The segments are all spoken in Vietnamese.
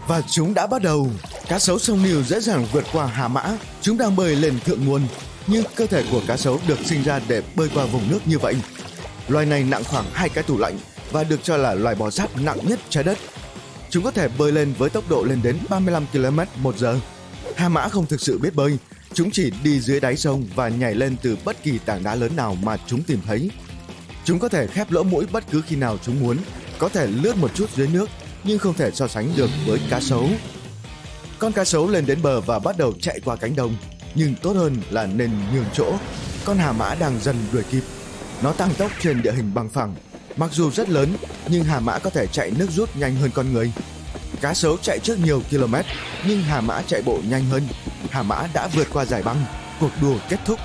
Và chúng đã bắt đầu. Cá sấu sông Nile dễ dàng vượt qua Hà Mã. Chúng đang bơi lên thượng nguồn, nhưng cơ thể của cá sấu được sinh ra để bơi qua vùng nước như vậy. Loài này nặng khoảng 2 cái tủ lạnh và được cho là loài bò sát nặng nhất trái đất. Chúng có thể bơi lên với tốc độ lên đến 35 km/h. Hà Mã không thực sự biết bơi, chúng chỉ đi dưới đáy sông và nhảy lên từ bất kỳ tảng đá lớn nào mà chúng tìm thấy. Chúng có thể khép lỗ mũi bất cứ khi nào chúng muốn, có thể lướt một chút dưới nước, nhưng không thể so sánh được với cá sấu. Con cá sấu lên đến bờ và bắt đầu chạy qua cánh đồng, nhưng tốt hơn là nên nhường chỗ. Con Hà Mã đang dần đuổi kịp. Nó tăng tốc trên địa hình bằng phẳng. Mặc dù rất lớn, nhưng Hà Mã có thể chạy nước rút nhanh hơn con người. Cá sấu chạy trước nhiều km, nhưng Hà Mã chạy bộ nhanh hơn. Hà Mã đã vượt qua dải băng. Cuộc đua kết thúc.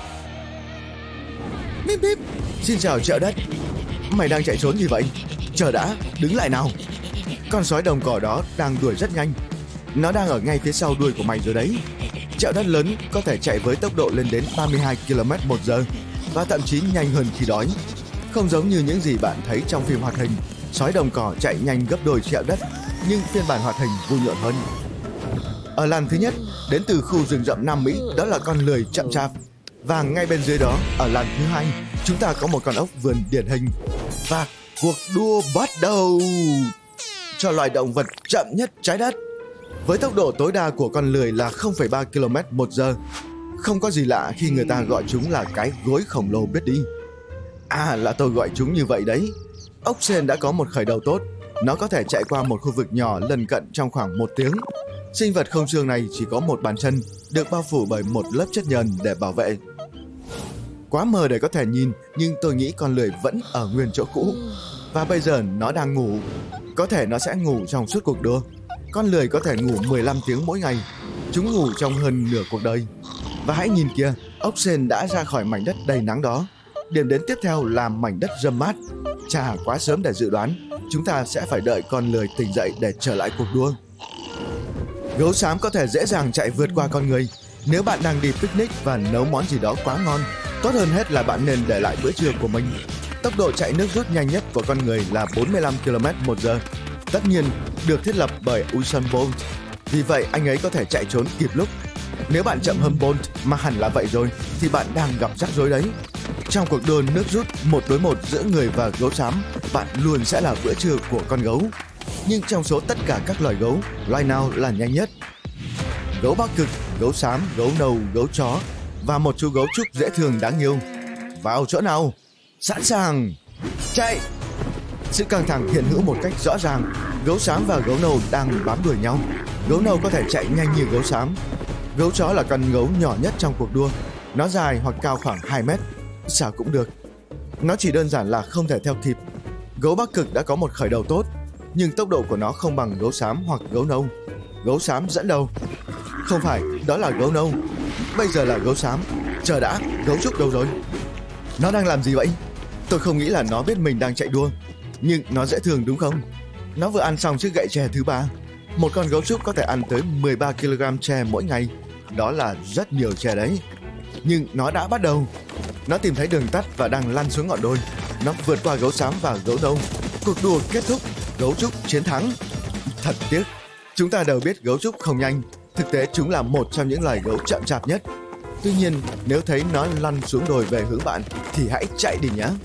Bíp bíp. Xin chào Chợ Đất. Mày đang chạy trốn gì vậy? Chờ đã, đứng lại nào. Con sói đồng cỏ đó đang đuổi rất nhanh. Nó đang ở ngay phía sau đuôi của mày rồi đấy. Chợ đất lớn có thể chạy với tốc độ lên đến 32 km/h và thậm chí nhanh hơn khi đói. Không giống như những gì bạn thấy trong phim hoạt hình, sói đồng cỏ chạy nhanh gấp đôi chợ đất, nhưng phiên bản hoạt hình vui nhộn hơn. Ở làn thứ nhất, đến từ khu rừng rậm Nam Mỹ, đó là con lười chậm chạp. Và ngay bên dưới đó, ở làn thứ hai, chúng ta có một con ốc vườn điển hình. Và cuộc đua bắt đầu cho loài động vật chậm nhất trái đất. Với tốc độ tối đa của con lười là 0,3 km/h. Không có gì lạ khi người ta gọi chúng là cái gối khổng lồ biết đi. À, là tôi gọi chúng như vậy đấy. Ốc sên đã có một khởi đầu tốt. Nó có thể chạy qua một khu vực nhỏ lân cận trong khoảng 1 tiếng. Sinh vật không xương này chỉ có một bàn chân, được bao phủ bởi một lớp chất nhờn để bảo vệ. Quá mờ để có thể nhìn, nhưng tôi nghĩ con lười vẫn ở nguyên chỗ cũ. Và bây giờ nó đang ngủ. Có thể nó sẽ ngủ trong suốt cuộc đua. Con lười có thể ngủ 15 tiếng mỗi ngày. Chúng ngủ trong hơn nửa cuộc đời. Và hãy nhìn kìa, ốc sên đã ra khỏi mảnh đất đầy nắng đó. Điểm đến tiếp theo là mảnh đất râm mát. Chà, quá sớm để dự đoán. Chúng ta sẽ phải đợi con lười tỉnh dậy để trở lại cuộc đua. Gấu xám có thể dễ dàng chạy vượt qua con người. Nếu bạn đang đi picnic và nấu món gì đó quá ngon, tốt hơn hết là bạn nên để lại bữa trưa của mình. Tốc độ chạy nước rút nhanh nhất của con người là 45 km/h. Tất nhiên, được thiết lập bởi Usain Bolt. Vì vậy, anh ấy có thể chạy trốn kịp lúc. Nếu bạn chậm hơn Bolt, mà hẳn là vậy rồi, thì bạn đang gặp rắc rối đấy. Trong cuộc đua nước rút 1 đối 1 giữa người và gấu xám, bạn luôn sẽ là bữa trưa của con gấu. Nhưng trong số tất cả các loài gấu, loài nào là nhanh nhất? Gấu Bắc Cực, gấu xám, gấu nâu, gấu chó và một chú gấu trúc dễ thương đáng yêu. Vào chỗ nào? Sẵn sàng! Chạy! Sự căng thẳng hiện hữu một cách rõ ràng. Gấu xám và gấu nâu đang bám đuổi nhau. Gấu nâu có thể chạy nhanh như gấu xám. Gấu chó là con gấu nhỏ nhất trong cuộc đua. Nó dài hoặc cao khoảng 2 mét. Sao cũng được. Nó chỉ đơn giản là không thể theo kịp. Gấu Bắc Cực đã có một khởi đầu tốt, nhưng tốc độ của nó không bằng gấu xám hoặc gấu nâu. Gấu xám dẫn đầu. Không phải, đó là gấu nâu. Bây giờ là gấu xám. Chờ đã, gấu trúc đâu rồi? Nó đang làm gì vậy? Tôi không nghĩ là nó biết mình đang chạy đua. Nhưng nó dễ thương đúng không? Nó vừa ăn xong chiếc gậy tre thứ 3. Một con gấu trúc có thể ăn tới 13 kg tre mỗi ngày. Đó là rất nhiều tre đấy. Nhưng nó đã bắt đầu. Nó tìm thấy đường tắt và đang lăn xuống ngọn đồi. Nó vượt qua gấu xám và gấu nâu. Cuộc đua kết thúc. Gấu trúc chiến thắng. Thật tiếc. Chúng ta đều biết gấu trúc không nhanh. Thực tế chúng là một trong những loài gấu chậm chạp nhất. Tuy nhiên, nếu thấy nó lăn xuống đồi về hướng bạn thì hãy chạy đi nhé.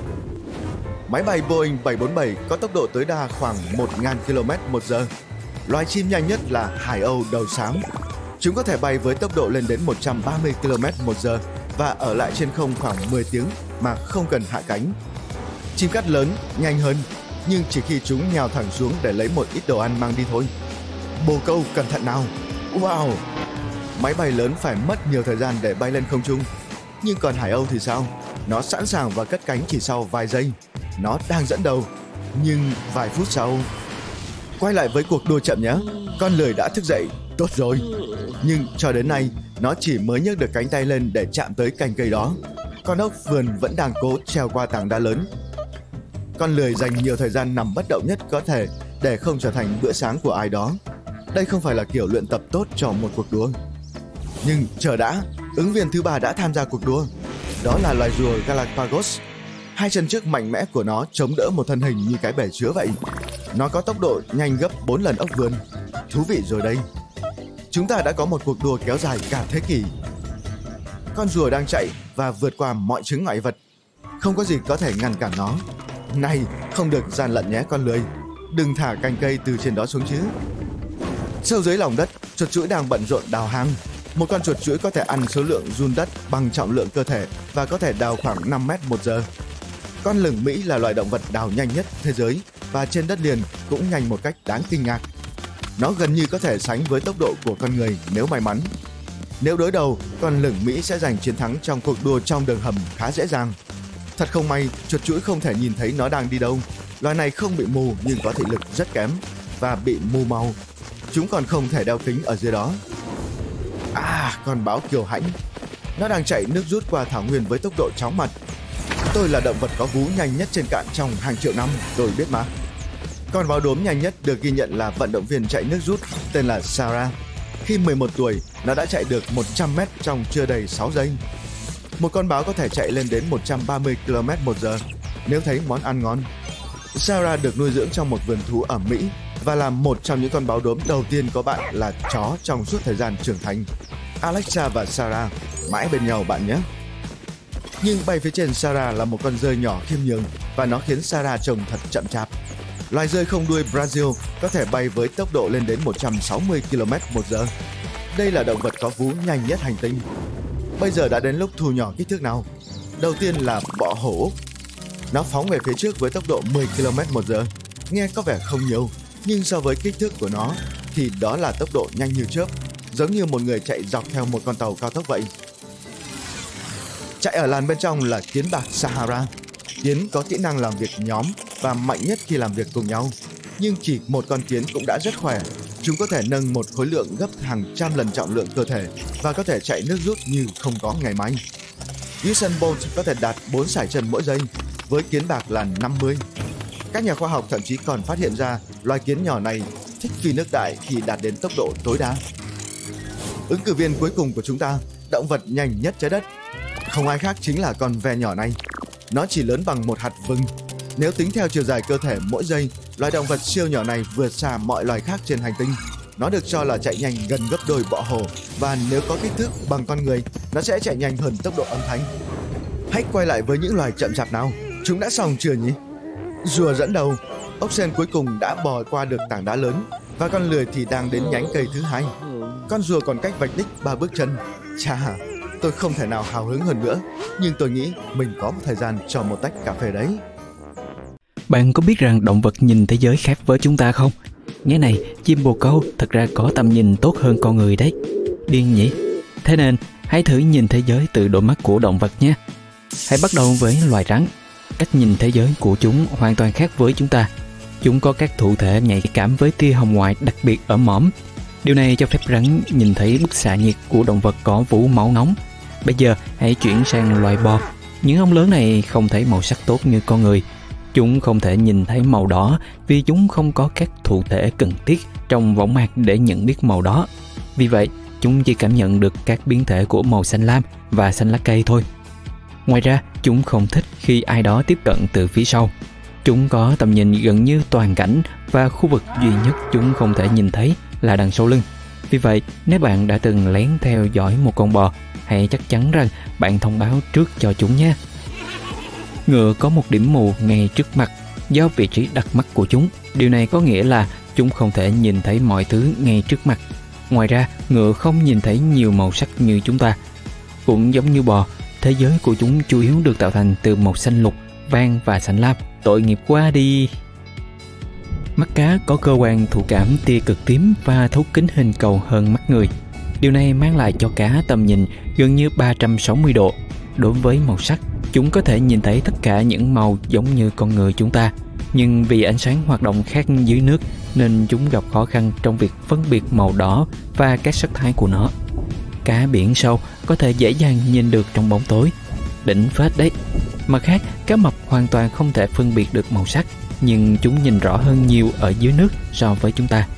Máy bay Boeing 747 có tốc độ tối đa khoảng 1.000 km/h. Loài chim nhanh nhất là hải âu đầu xám. Chúng có thể bay với tốc độ lên đến 130 km/h và ở lại trên không khoảng 10 tiếng mà không cần hạ cánh. Chim cắt lớn nhanh hơn, nhưng chỉ khi chúng nhào thẳng xuống để lấy một ít đồ ăn mang đi thôi. Bồ câu cẩn thận nào. Wow! Máy bay lớn phải mất nhiều thời gian để bay lên không trung. Nhưng còn hải âu thì sao? Nó sẵn sàng và cất cánh chỉ sau vài giây. Nó đang dẫn đầu. Nhưng vài phút sau... Quay lại với cuộc đua chậm nhé. Con lười đã thức dậy. Tốt rồi. Nhưng cho đến nay, nó chỉ mới nhấc được cánh tay lên để chạm tới cành cây đó. Con ốc vườn vẫn đang cố trèo qua tảng đá lớn. Con lười dành nhiều thời gian nằm bất động nhất có thể để không trở thành bữa sáng của ai đó. Đây không phải là kiểu luyện tập tốt cho một cuộc đua. Nhưng chờ đã, ứng viên thứ 3 đã tham gia cuộc đua. Đó là loài rùa Galapagos. Hai chân trước mạnh mẽ của nó chống đỡ một thân hình như cái bể chứa vậy. Nó có tốc độ nhanh gấp 4 lần ốc vườn. thú vị rồi đây. Chúng ta đã có một cuộc đua kéo dài cả thế kỷ. Con rùa đang chạy và vượt qua mọi chướng ngại vật. Không có gì có thể ngăn cản nó. Này, không được gian lận nhé con lười. Đừng thả cành cây từ trên đó xuống chứ. Sâu dưới lòng đất, chuột chũi đang bận rộn đào hang. Một con chuột chũi có thể ăn số lượng giun đất bằng trọng lượng cơ thể và có thể đào khoảng 5 mét một giờ. Con lửng Mỹ là loài động vật đào nhanh nhất thế giới và trên đất liền cũng nhanh một cách đáng kinh ngạc. Nó gần như có thể sánh với tốc độ của con người nếu may mắn. Nếu đối đầu, con lửng Mỹ sẽ giành chiến thắng trong cuộc đua trong đường hầm khá dễ dàng. Thật không may, chuột chũi không thể nhìn thấy nó đang đi đâu. Loài này không bị mù nhưng có thị lực rất kém và bị mù màu. Chúng còn không thể đeo kính ở dưới đó. Con báo kiều hãnh. Nó đang chạy nước rút qua thảo nguyên với tốc độ chóng mặt. Tôi là động vật có vú nhanh nhất trên cạn trong hàng triệu năm, tôi biết mà. Con báo đốm nhanh nhất được ghi nhận là vận động viên chạy nước rút tên là Sarah. Khi 11 tuổi, nó đã chạy được 100 mét trong chưa đầy 6 giây. Một con báo có thể chạy lên đến 130 km/h nếu thấy món ăn ngon. Sarah được nuôi dưỡng trong một vườn thú ở Mỹ và là một trong những con báo đốm đầu tiên có bạn là chó trong suốt thời gian trưởng thành. Alexa và Sarah mãi bên nhau bạn nhé. Nhưng bay phía trên Sarah là một con dơi nhỏ khiêm nhường và nó khiến Sarah trông thật chậm chạp. Loài dơi không đuôi Brazil có thể bay với tốc độ lên đến 160 km/h. Đây là động vật có vú nhanh nhất hành tinh. Bây giờ đã đến lúc thu nhỏ kích thước nào. Đầu tiên là bọ hổ Úc. Nó phóng về phía trước với tốc độ 10 km/h. Nghe có vẻ không nhiều, nhưng so với kích thước của nó thì đó là tốc độ nhanh như chớp, giống như một người chạy dọc theo một con tàu cao tốc vậy. Chạy ở làn bên trong là kiến bạc Sahara. Kiến có kỹ năng làm việc nhóm và mạnh nhất khi làm việc cùng nhau. Nhưng chỉ một con kiến cũng đã rất khỏe. Chúng có thể nâng một khối lượng gấp hàng trăm lần trọng lượng cơ thể và có thể chạy nước rút như không có ngày mai. Usain Bolt có thể đạt 4 sải chân mỗi giây, với kiến bạc là 50. Các nhà khoa học thậm chí còn phát hiện ra loài kiến nhỏ này thích phi nước đại khi đạt đến tốc độ tối đa. Ứng cử viên cuối cùng của chúng ta, động vật nhanh nhất trái đất, không ai khác chính là con ve nhỏ này. Nó chỉ lớn bằng một hạt vừng. Nếu tính theo chiều dài cơ thể mỗi giây, loài động vật siêu nhỏ này vượt xa mọi loài khác trên hành tinh. Nó được cho là chạy nhanh gần gấp đôi bọ hổ, và nếu có kích thước bằng con người, nó sẽ chạy nhanh hơn tốc độ âm thanh. Hãy quay lại với những loài chậm chạp nào. Chúng đã xong chưa nhỉ? Rùa dẫn đầu. Ốc sên cuối cùng đã bò qua được tảng đá lớn, và con lười thì đang đến nhánh cây thứ hai. Con rùa còn cách vạch đích 3 bước chân. Chà, tôi không thể nào hào hứng hơn nữa, nhưng tôi nghĩ mình có một thời gian cho một tách cà phê đấy. Bạn có biết rằng động vật nhìn thế giới khác với chúng ta không? Nghe này, chim bồ câu thật ra có tầm nhìn tốt hơn con người đấy. Điên nhỉ? Thế nên, hãy thử nhìn thế giới từ đôi mắt của động vật nhé. Hãy bắt đầu với loài rắn. Cách nhìn thế giới của chúng hoàn toàn khác với chúng ta. Chúng có các thụ thể nhạy cảm với tia hồng ngoại đặc biệt ở mõm. Điều này cho phép rắn nhìn thấy bức xạ nhiệt của động vật có vú máu nóng. Bây giờ, hãy chuyển sang loài bò. Những ong lớn này không thấy màu sắc tốt như con người. Chúng không thể nhìn thấy màu đỏ vì chúng không có các thụ thể cần thiết trong võng mạc để nhận biết màu đó. Vì vậy, chúng chỉ cảm nhận được các biến thể của màu xanh lam và xanh lá cây thôi. Ngoài ra, chúng không thích khi ai đó tiếp cận từ phía sau. Chúng có tầm nhìn gần như toàn cảnh và khu vực duy nhất chúng không thể nhìn thấy là đằng sau lưng. Vì vậy, nếu bạn đã từng lén theo dõi một con bò, hãy chắc chắn rằng bạn thông báo trước cho chúng nhé. Ngựa có một điểm mù ngay trước mặt do vị trí đặt mắt của chúng. Điều này có nghĩa là chúng không thể nhìn thấy mọi thứ ngay trước mặt. Ngoài ra, ngựa không nhìn thấy nhiều màu sắc như chúng ta. Cũng giống như bò, thế giới của chúng chủ yếu được tạo thành từ màu xanh lục, vàng và xanh lam. Tội nghiệp quá đi. Mắt cá có cơ quan thụ cảm tia cực tím và thấu kính hình cầu hơn mắt người. Điều này mang lại cho cá tầm nhìn gần như 360 độ. Đối với màu sắc, chúng có thể nhìn thấy tất cả những màu giống như con người chúng ta. Nhưng vì ánh sáng hoạt động khác dưới nước nên chúng gặp khó khăn trong việc phân biệt màu đỏ và các sắc thái của nó. Cá biển sâu có thể dễ dàng nhìn được trong bóng tối. Đỉnh phết đấy. Mặt khác, cá mập hoàn toàn không thể phân biệt được màu sắc, nhưng chúng nhìn rõ hơn nhiều ở dưới nước so với chúng ta.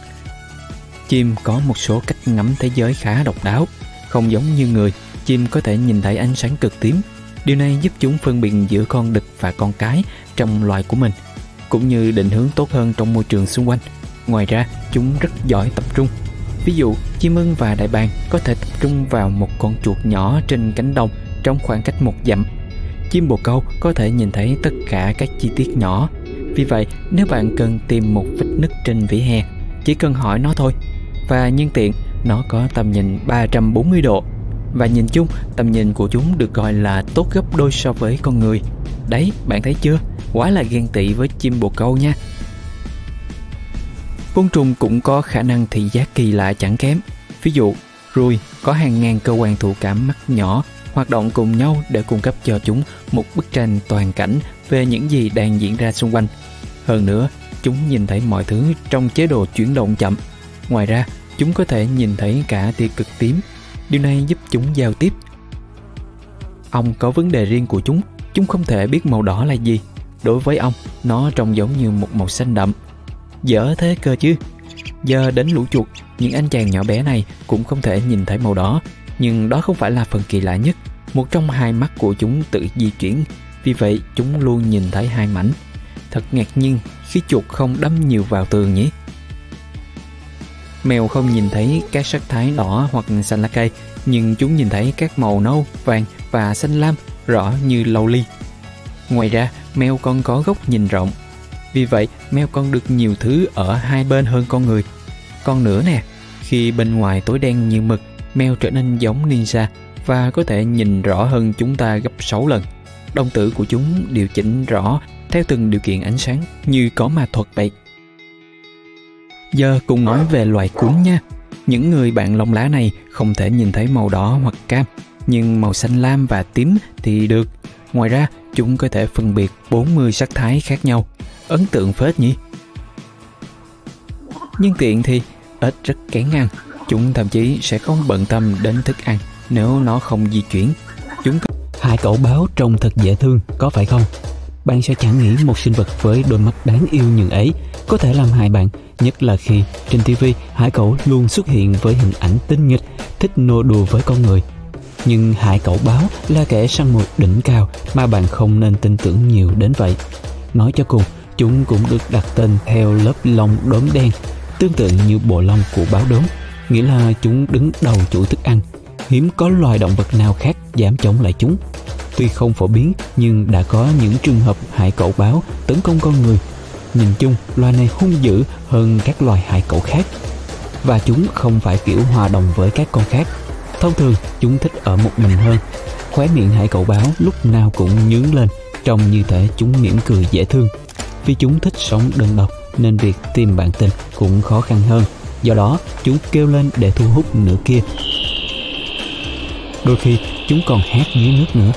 Chim có một số cách ngắm thế giới khá độc đáo. Không giống như người, chim có thể nhìn thấy ánh sáng cực tím. Điều này giúp chúng phân biệt giữa con đực và con cái trong loài của mình, cũng như định hướng tốt hơn trong môi trường xung quanh. Ngoài ra, chúng rất giỏi tập trung. Ví dụ, chim ưng và đại bàng có thể tập trung vào một con chuột nhỏ trên cánh đồng trong khoảng cách 1 dặm. Chim bồ câu có thể nhìn thấy tất cả các chi tiết nhỏ. Vì vậy, nếu bạn cần tìm một vết nứt trên vỉa hè, chỉ cần hỏi nó thôi. Và nhân tiện, nó có tầm nhìn 340 độ. Và nhìn chung, tầm nhìn của chúng được gọi là tốt gấp đôi so với con người. Đấy, bạn thấy chưa? Quá là ghen tị với chim bồ câu nha. Côn trùng cũng có khả năng thị giác kỳ lạ chẳng kém. Ví dụ, ruồi có hàng ngàn cơ quan thụ cảm mắt nhỏ hoạt động cùng nhau để cung cấp cho chúng một bức tranh toàn cảnh về những gì đang diễn ra xung quanh. Hơn nữa, chúng nhìn thấy mọi thứ trong chế độ chuyển động chậm. Ngoài ra, chúng có thể nhìn thấy cả tia cực tím. Điều này giúp chúng giao tiếp. Ong có vấn đề riêng của chúng không thể biết màu đỏ là gì. Đối với ong, nó trông giống như một màu xanh đậm. Dở thế cơ chứ. Giờ đến lũ chuột, những anh chàng nhỏ bé này cũng không thể nhìn thấy màu đỏ. Nhưng đó không phải là phần kỳ lạ nhất. Một trong hai mắt của chúng tự di chuyển, vì vậy chúng luôn nhìn thấy hai mảnh. Thật ngạc nhiên khi chuột không đâm nhiều vào tường nhỉ. Mèo không nhìn thấy các sắc thái đỏ hoặc xanh lá cây, nhưng chúng nhìn thấy các màu nâu, vàng và xanh lam rõ như lầu ly. Ngoài ra, mèo còn có góc nhìn rộng. Vì vậy, mèo còn được nhiều thứ ở hai bên hơn con người. Còn nữa nè, khi bên ngoài tối đen như mực, mèo trở nên giống ninja và có thể nhìn rõ hơn chúng ta gấp 6 lần. Đồng tử của chúng điều chỉnh rõ theo từng điều kiện ánh sáng như có ma thuật vậy. Giờ cùng nói về loài cún nha. Những người bạn lông lá này không thể nhìn thấy màu đỏ hoặc cam, nhưng màu xanh lam và tím thì được. Ngoài ra, chúng có thể phân biệt 40 sắc thái khác nhau. Ấn tượng phết nhỉ? Nhân tiện thì ếch rất kén ăn. Chúng thậm chí sẽ không bận tâm đến thức ăn nếu nó không di chuyển. Hải cẩu báo trông thật dễ thương, có phải không? Bạn sẽ chẳng nghĩ một sinh vật với đôi mắt đáng yêu như ấy có thể làm hại bạn, nhất là khi trên TV hải cẩu luôn xuất hiện với hình ảnh tinh nghịch, thích nô đùa với con người. Nhưng hải cẩu báo là kẻ săn mồi đỉnh cao mà bạn không nên tin tưởng nhiều đến vậy. Nói cho cùng, chúng cũng được đặt tên theo lớp lông đốm đen, tương tự như bộ lông của báo đốm, nghĩa là chúng đứng đầu chuỗi thức ăn. Hiếm có loài động vật nào khác dám chống lại chúng. Tuy không phổ biến, nhưng đã có những trường hợp hải cẩu báo tấn công con người. Nhìn chung, loài này hung dữ hơn các loài hải cẩu khác. Và chúng không phải kiểu hòa đồng với các con khác. Thông thường, chúng thích ở một mình hơn. Khóe miệng hải cẩu báo lúc nào cũng nhướng lên, trông như thể chúng mỉm cười dễ thương. Vì chúng thích sống đơn độc, nên việc tìm bạn tình cũng khó khăn hơn. Do đó, chúng kêu lên để thu hút nửa kia. Đôi khi, chúng còn hét dưới nước nữa.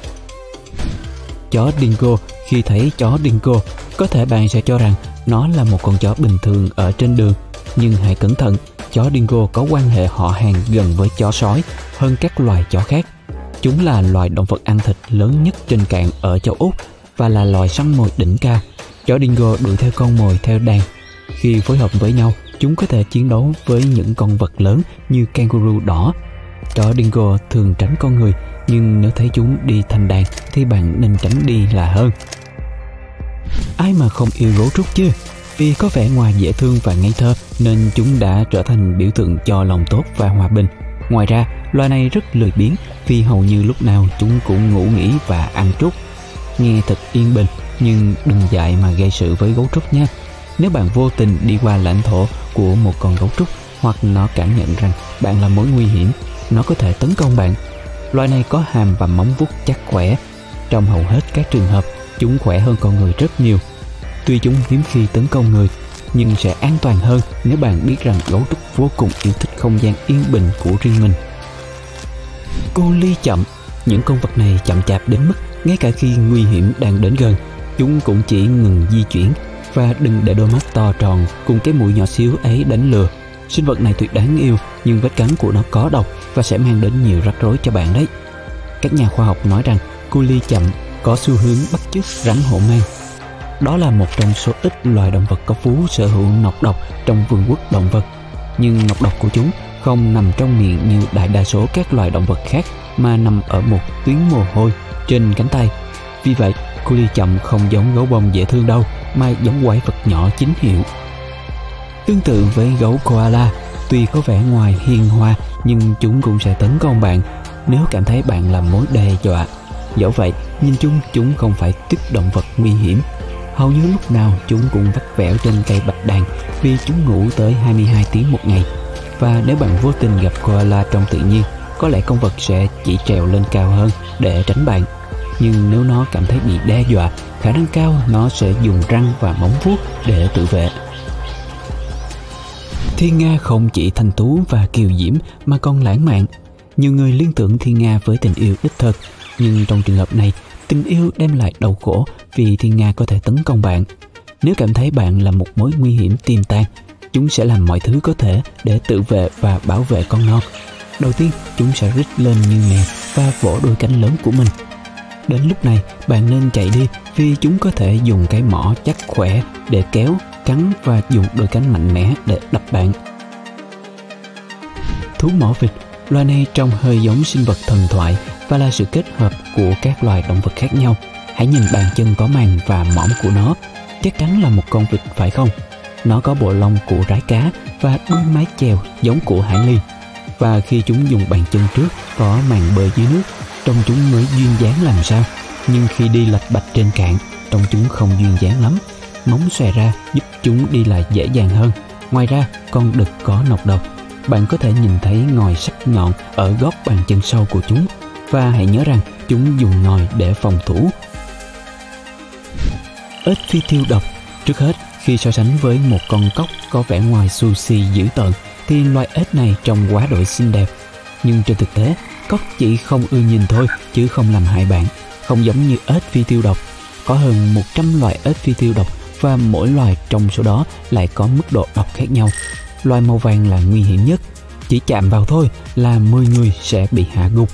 Chó dingo. Khi thấy chó dingo, có thể bạn sẽ cho rằng nó là một con chó bình thường ở trên đường. Nhưng hãy cẩn thận, chó dingo có quan hệ họ hàng gần với chó sói hơn các loài chó khác. Chúng là loài động vật ăn thịt lớn nhất trên cạn ở châu Úc và là loài săn mồi đỉnh cao. Chó dingo đuổi theo con mồi theo đàn. Khi phối hợp với nhau, chúng có thể chiến đấu với những con vật lớn như kangaroo đỏ. Chó dingo thường tránh con người, nhưng nếu thấy chúng đi thành đàn thì bạn nên tránh đi là hơn. Ai mà không yêu gấu trúc chứ? Vì có vẻ ngoài dễ thương và ngây thơ nên chúng đã trở thành biểu tượng cho lòng tốt và hòa bình. Ngoài ra, loài này rất lười biếng vì hầu như lúc nào chúng cũng ngủ nghỉ và ăn trúc. Nghe thật yên bình, nhưng đừng dại mà gây sự với gấu trúc nha. Nếu bạn vô tình đi qua lãnh thổ của một con gấu trúc hoặc nó cảm nhận rằng bạn là mối nguy hiểm, nó có thể tấn công bạn. Loài này có hàm và móng vuốt chắc khỏe. Trong hầu hết các trường hợp, chúng khỏe hơn con người rất nhiều. Tuy chúng hiếm khi tấn công người, nhưng sẽ an toàn hơn nếu bạn biết rằng gấu trúc vô cùng yêu thích không gian yên bình của riêng mình. Cô ly chậm. Những con vật này chậm chạp đến mức ngay cả khi nguy hiểm đang đến gần, chúng cũng chỉ ngừng di chuyển. Và đừng để đôi mắt to tròn cùng cái mũi nhỏ xíu ấy đánh lừa. Sinh vật này tuyệt đáng yêu, nhưng vết cắn của nó có độc và sẽ mang đến nhiều rắc rối cho bạn đấy. Các nhà khoa học nói rằng cu li chậm có xu hướng bắt chước rắn hổ mang. Đó là một trong số ít loài động vật có phú sở hữu nọc độc trong vườn quốc động vật. Nhưng nọc độc của chúng không nằm trong miệng như đại đa số các loài động vật khác, mà nằm ở một tuyến mồ hôi trên cánh tay. Vì vậy, cu li chậm không giống gấu bông dễ thương đâu, mà giống quái vật nhỏ chính hiệu. Tương tự với gấu koala, tuy có vẻ ngoài hiền hòa nhưng chúng cũng sẽ tấn công bạn nếu cảm thấy bạn là mối đe dọa. Dẫu vậy, nhìn chung chúng không phải tiếp động vật nguy hiểm. Hầu như lúc nào chúng cũng vắt vẻo trên cây bạch đàn vì chúng ngủ tới 22 tiếng một ngày. Và nếu bạn vô tình gặp koala trong tự nhiên, có lẽ con vật sẽ chỉ trèo lên cao hơn để tránh bạn. Nhưng nếu nó cảm thấy bị đe dọa, khả năng cao nó sẽ dùng răng và móng vuốt để tự vệ. Thiên nga không chỉ thanh tú và kiều diễm mà còn lãng mạn. Nhiều người liên tưởng thiên nga với tình yêu đích thực, nhưng trong trường hợp này, tình yêu đem lại đau khổ vì thiên nga có thể tấn công bạn. Nếu cảm thấy bạn là một mối nguy hiểm tiềm tàng, chúng sẽ làm mọi thứ có thể để tự vệ và bảo vệ con non. Đầu tiên, chúng sẽ rít lên như mèo và vỗ đôi cánh lớn của mình. Đến lúc này, bạn nên chạy đi vì chúng có thể dùng cái mỏ chắc khỏe để kéo, cắn và dùng đôi cánh mạnh mẽ để đập bạn. Thú mỏ vịt, loài này trông hơi giống sinh vật thần thoại và là sự kết hợp của các loài động vật khác nhau. Hãy nhìn bàn chân có màng và mõm của nó, chắc chắn là một con vịt phải không? Nó có bộ lông của rái cá và đuôi mái chèo giống của hải ly. Và khi chúng dùng bàn chân trước có màng bơi dưới nước, trông chúng mới duyên dáng làm sao. Nhưng khi đi lạch bạch trên cạn, trông chúng không duyên dáng lắm. Móng xòe ra giúp chúng đi lại dễ dàng hơn. Ngoài ra, con đực có nọc độc. Bạn có thể nhìn thấy ngòi sắc nhọn ở gót bàn chân sau của chúng. Và hãy nhớ rằng chúng dùng ngòi để phòng thủ. Ếch phi tiêu độc. Trước hết, khi so sánh với một con cóc có vẻ ngoài xù xì dữ tợn, thì loài ếch này trông quá đổi xinh đẹp. Nhưng trên thực tế, cóc chỉ không ưa nhìn thôi chứ không làm hại bạn. Không giống như ếch phi tiêu độc. Có hơn 100 loài ếch phi tiêu độc và mỗi loài trong số đó lại có mức độ độc khác nhau. Loài màu vàng là nguy hiểm nhất. Chỉ chạm vào thôi là 10 người sẽ bị hạ gục.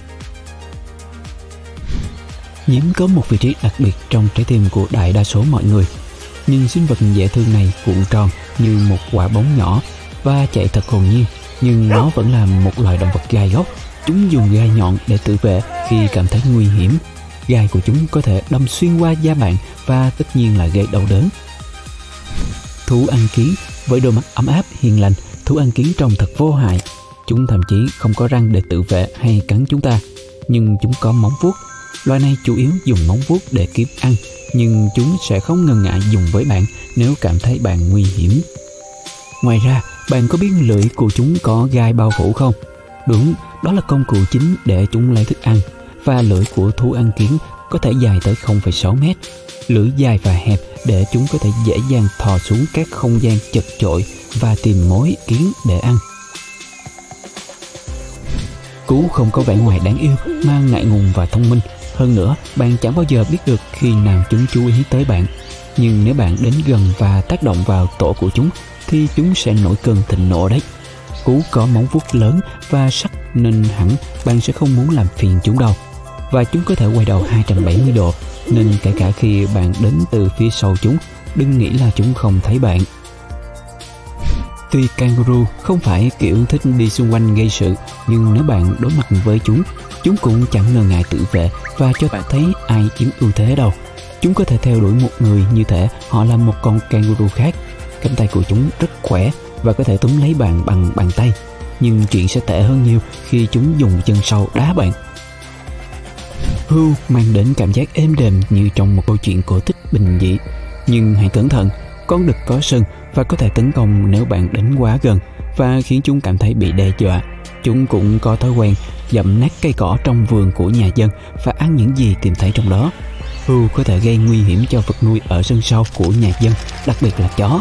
Nhím có một vị trí đặc biệt trong trái tim của đại đa số mọi người. Nhưng sinh vật dễ thương này cuộn tròn như một quả bóng nhỏ và chạy thật hồn nhiên, nhưng nó vẫn là một loài động vật gai góc. Chúng dùng gai nhọn để tự vệ khi cảm thấy nguy hiểm. Gai của chúng có thể đâm xuyên qua da bạn và tất nhiên là gây đau đớn. Thú ăn kiến, với đôi mắt ấm áp hiền lành, thú ăn kiến trông thật vô hại. Chúng thậm chí không có răng để tự vệ hay cắn chúng ta, nhưng chúng có móng vuốt. Loài này chủ yếu dùng móng vuốt để kiếm ăn, nhưng chúng sẽ không ngần ngại dùng với bạn nếu cảm thấy bạn nguy hiểm. Ngoài ra, bạn có biết lưỡi của chúng có gai bao phủ không? Đúng, đó là công cụ chính để chúng lấy thức ăn. Và lưỡi của thú ăn kiến có thể dài tới 0,6 mét. Lưỡi dài và hẹp để chúng có thể dễ dàng thò xuống các không gian chật chội và tìm mối kiến để ăn. Cú không có vẻ ngoài đáng yêu mà ngại ngùng và thông minh. Hơn nữa, bạn chẳng bao giờ biết được khi nào chúng chú ý tới bạn. Nhưng nếu bạn đến gần và tác động vào tổ của chúng, thì chúng sẽ nổi cơn thịnh nộ đấy. Cú có móng vuốt lớn và sắc nên hẳn bạn sẽ không muốn làm phiền chúng đâu. Và chúng có thể quay đầu 270 độ, nên kể cả khi bạn đến từ phía sau chúng, đừng nghĩ là chúng không thấy bạn. Tuy kangaroo không phải kiểu thích đi xung quanh gây sự, nhưng nếu bạn đối mặt với chúng cũng chẳng ngần ngại tự vệ và cho bạn thấy ai chiếm ưu thế đâu. Chúng có thể theo đuổi một người như thể họ là một con kangaroo khác. Cánh tay của chúng rất khỏe và có thể túm lấy bạn bằng bàn tay. Nhưng chuyện sẽ tệ hơn nhiều khi chúng dùng chân sau đá bạn. Hươu mang đến cảm giác êm đềm như trong một câu chuyện cổ tích bình dị. Nhưng hãy cẩn thận, con đực có sừng và có thể tấn công nếu bạn đến quá gần và khiến chúng cảm thấy bị đe dọa. Chúng cũng có thói quen dẫm nát cây cỏ trong vườn của nhà dân và ăn những gì tìm thấy trong đó. Hươu có thể gây nguy hiểm cho vật nuôi ở sân sau của nhà dân, đặc biệt là chó.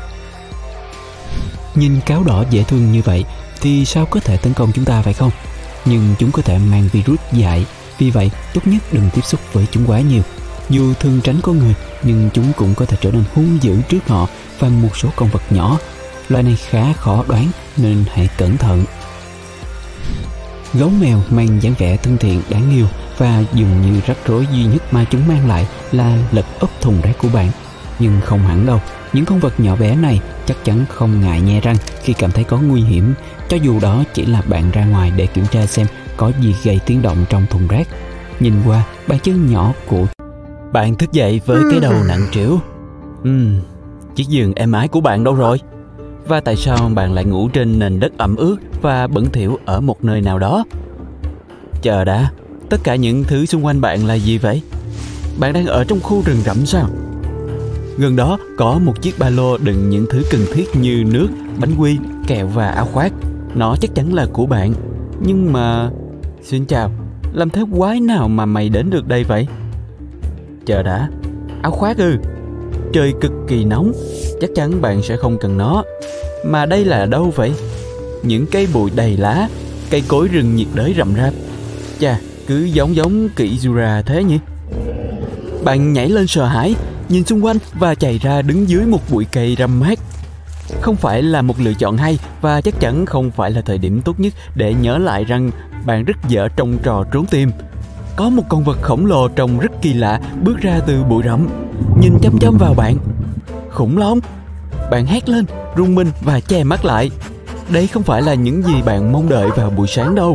Nhìn cáo đỏ dễ thương như vậy thì sao có thể tấn công chúng ta phải không? Nhưng chúng có thể mang virus dại, vì vậy tốt nhất đừng tiếp xúc với chúng quá nhiều. Dù thường tránh con người, nhưng chúng cũng có thể trở nên hung dữ trước họ và một số con vật nhỏ. Loài này khá khó đoán nên hãy cẩn thận. Gấu mèo mang dáng vẻ thân thiện đáng yêu và dường như rắc rối duy nhất mà chúng mang lại là lật úp thùng rác của bạn. Nhưng không hẳn đâu, những con vật nhỏ bé này chắc chắn không ngại nhe răng khi cảm thấy có nguy hiểm, cho dù đó chỉ là bạn ra ngoài để kiểm tra xem có gì gây tiếng động trong thùng rác. Nhìn qua, bàn chân nhỏ của bạn thức dậy với cái đầu nặng trĩu. Chiếc giường êm ái của bạn đâu rồi? Và tại sao bạn lại ngủ trên nền đất ẩm ướt và bẩn thỉu ở một nơi nào đó? Chờ đã, tất cả những thứ xung quanh bạn là gì vậy? Bạn đang ở trong khu rừng rậm sao? Gần đó có một chiếc ba lô đựng những thứ cần thiết như nước, bánh quy, kẹo và áo khoác. Nó chắc chắn là của bạn. Nhưng mà... Xin chào, làm thế quái nào mà mày đến được đây vậy? Chờ đã, áo khoác ư? Trời cực kỳ nóng, chắc chắn bạn sẽ không cần nó. Mà đây là đâu vậy? Những cây bụi đầy lá, cây cối rừng nhiệt đới rậm rạp. Chà, cứ giống Kizura thế nhỉ? Bạn nhảy lên sợ hãi, nhìn xung quanh và chạy ra đứng dưới một bụi cây râm mát. Không phải là một lựa chọn hay và chắc chắn không phải là thời điểm tốt nhất để nhớ lại rằng bạn rất dở trong trò trốn tìm. Có một con vật khổng lồ trông rất kỳ lạ bước ra từ bụi rậm, nhìn chăm chăm vào bạn. Khủng long! Bạn hét lên, rung mình và che mắt lại. Đây không phải là những gì bạn mong đợi vào buổi sáng đâu.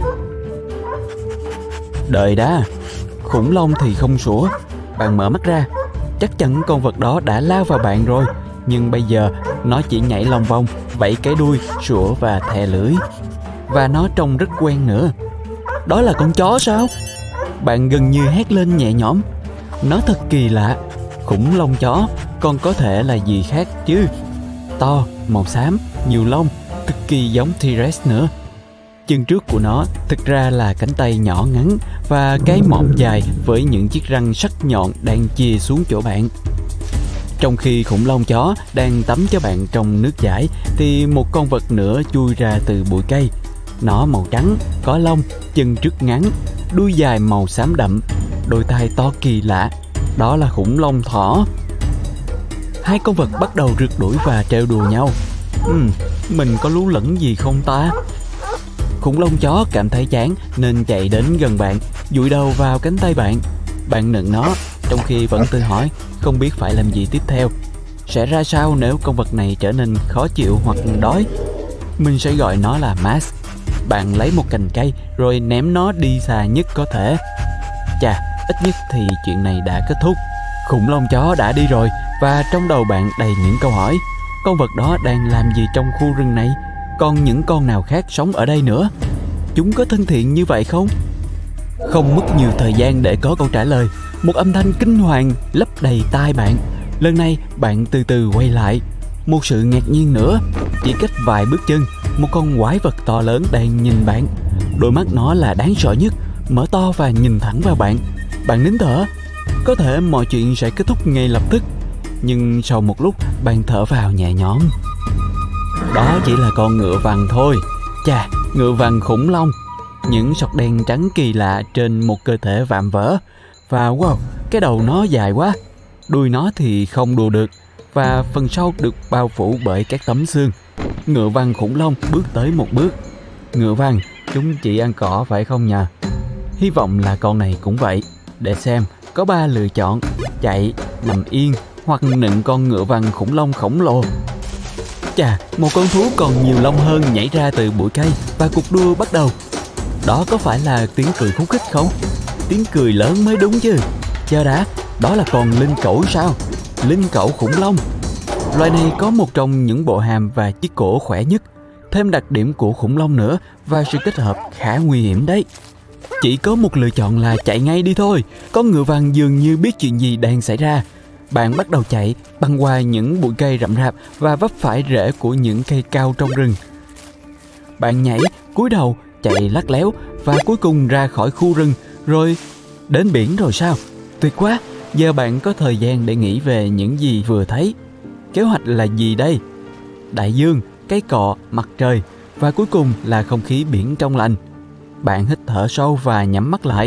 Đợi đã, khủng long thì không sủa. Bạn mở mắt ra, chắc chắn con vật đó đã lao vào bạn rồi. Nhưng bây giờ nó chỉ nhảy lòng vòng, vẫy cái đuôi, sủa và thè lưỡi. Và nó trông rất quen nữa. Đó là con chó sao? Bạn gần như hét lên nhẹ nhõm. Nó thật kỳ lạ. Khủng long chó, còn có thể là gì khác chứ? To, màu xám, nhiều lông, cực kỳ giống T-Rex nữa. Chân trước của nó thực ra là cánh tay nhỏ ngắn và cái mõm dài với những chiếc răng sắc nhọn đang chìa xuống chỗ bạn. Trong khi khủng long chó đang tắm cho bạn trong nước chảy thì một con vật nữa chui ra từ bụi cây. Nó màu trắng, có lông, chân trước ngắn, đuôi dài màu xám đậm, đôi tai to kỳ lạ. Đó là khủng long thỏ. Hai con vật bắt đầu rượt đuổi và trêu đùa nhau. Mình có lú lẫn gì không ta? Khủng long chó cảm thấy chán nên chạy đến gần bạn, dụi đầu vào cánh tay bạn. Bạn nựng nó, trong khi vẫn tự hỏi không biết phải làm gì tiếp theo. Sẽ ra sao nếu con vật này trở nên khó chịu hoặc đói? Mình sẽ gọi nó là Max. Bạn lấy một cành cây rồi ném nó đi xa nhất có thể. Chà, ít nhất thì chuyện này đã kết thúc. Khủng long chó đã đi rồi và trong đầu bạn đầy những câu hỏi. Con vật đó đang làm gì trong khu rừng này? Còn những con nào khác sống ở đây nữa? Chúng có thân thiện như vậy không? Không mất nhiều thời gian để có câu trả lời. Một âm thanh kinh hoàng lấp đầy tai bạn. Lần này bạn từ từ quay lại. Một sự ngạc nhiên nữa. Chỉ cách vài bước chân, một con quái vật to lớn đang nhìn bạn. Đôi mắt nó là đáng sợ nhất, mở to và nhìn thẳng vào bạn. Bạn nín thở. Có thể mọi chuyện sẽ kết thúc ngay lập tức. Nhưng sau một lúc bạn thở vào nhẹ nhõm. Đó chỉ là con ngựa vằn thôi. Chà, ngựa vằn khủng long. Những sọc đen trắng kỳ lạ trên một cơ thể vạm vỡ. Và wow, cái đầu nó dài quá. Đuôi nó thì không đùa được. Và phần sau được bao phủ bởi các tấm xương. Ngựa vằn khủng long bước tới một bước. Ngựa vằn, chúng chỉ ăn cỏ phải không nhờ? Hy vọng là con này cũng vậy. Để xem, có 3 lựa chọn: chạy, nằm yên hoặc nựng con ngựa vằn khủng long khổng lồ. Chà, một con thú còn nhiều lông hơn nhảy ra từ bụi cây và cuộc đua bắt đầu. Đó có phải là tiếng cười khúc khích không? Tiếng cười lớn mới đúng chứ. Chờ đã, đó là con linh cẩu sao? Linh cẩu khủng long. Loài này có một trong những bộ hàm và chiếc cổ khỏe nhất. Thêm đặc điểm của khủng long nữa và sự kết hợp khá nguy hiểm đấy. Chỉ có một lựa chọn là chạy ngay đi thôi. Con ngựa vằn dường như biết chuyện gì đang xảy ra. Bạn bắt đầu chạy, băng qua những bụi cây rậm rạp và vấp phải rễ của những cây cao trong rừng. Bạn nhảy, cúi đầu, chạy lắt léo và cuối cùng ra khỏi khu rừng. Rồi đến biển rồi sao? Tuyệt quá, giờ bạn có thời gian để nghĩ về những gì vừa thấy. Kế hoạch là gì đây? Đại dương, cây cọ, mặt trời và cuối cùng là không khí biển trong lành. Bạn hít thở sâu và nhắm mắt lại.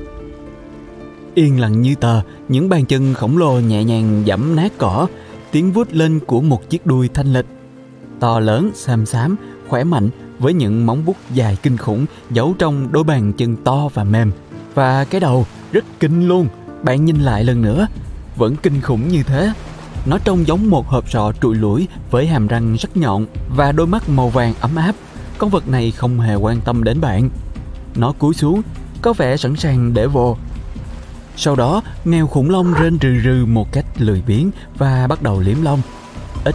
Yên lặng như tờ, những bàn chân khổng lồ nhẹ nhàng giẫm nát cỏ, tiếng vút lên của một chiếc đuôi thanh lịch. To lớn, xám xám, khỏe mạnh với những móng vuốt dài kinh khủng giấu trong đôi bàn chân to và mềm. Và cái đầu rất kinh luôn. Bạn nhìn lại lần nữa, vẫn kinh khủng như thế. Nó trông giống một hộp sọ trụi lủi với hàm răng sắc nhọn và đôi mắt màu vàng ấm áp. Con vật này không hề quan tâm đến bạn. Nó cúi xuống, có vẻ sẵn sàng để vồ. Sau đó, mèo khủng long rên rừ rừ một cách lười biếng và bắt đầu liếm lông. Ít nhất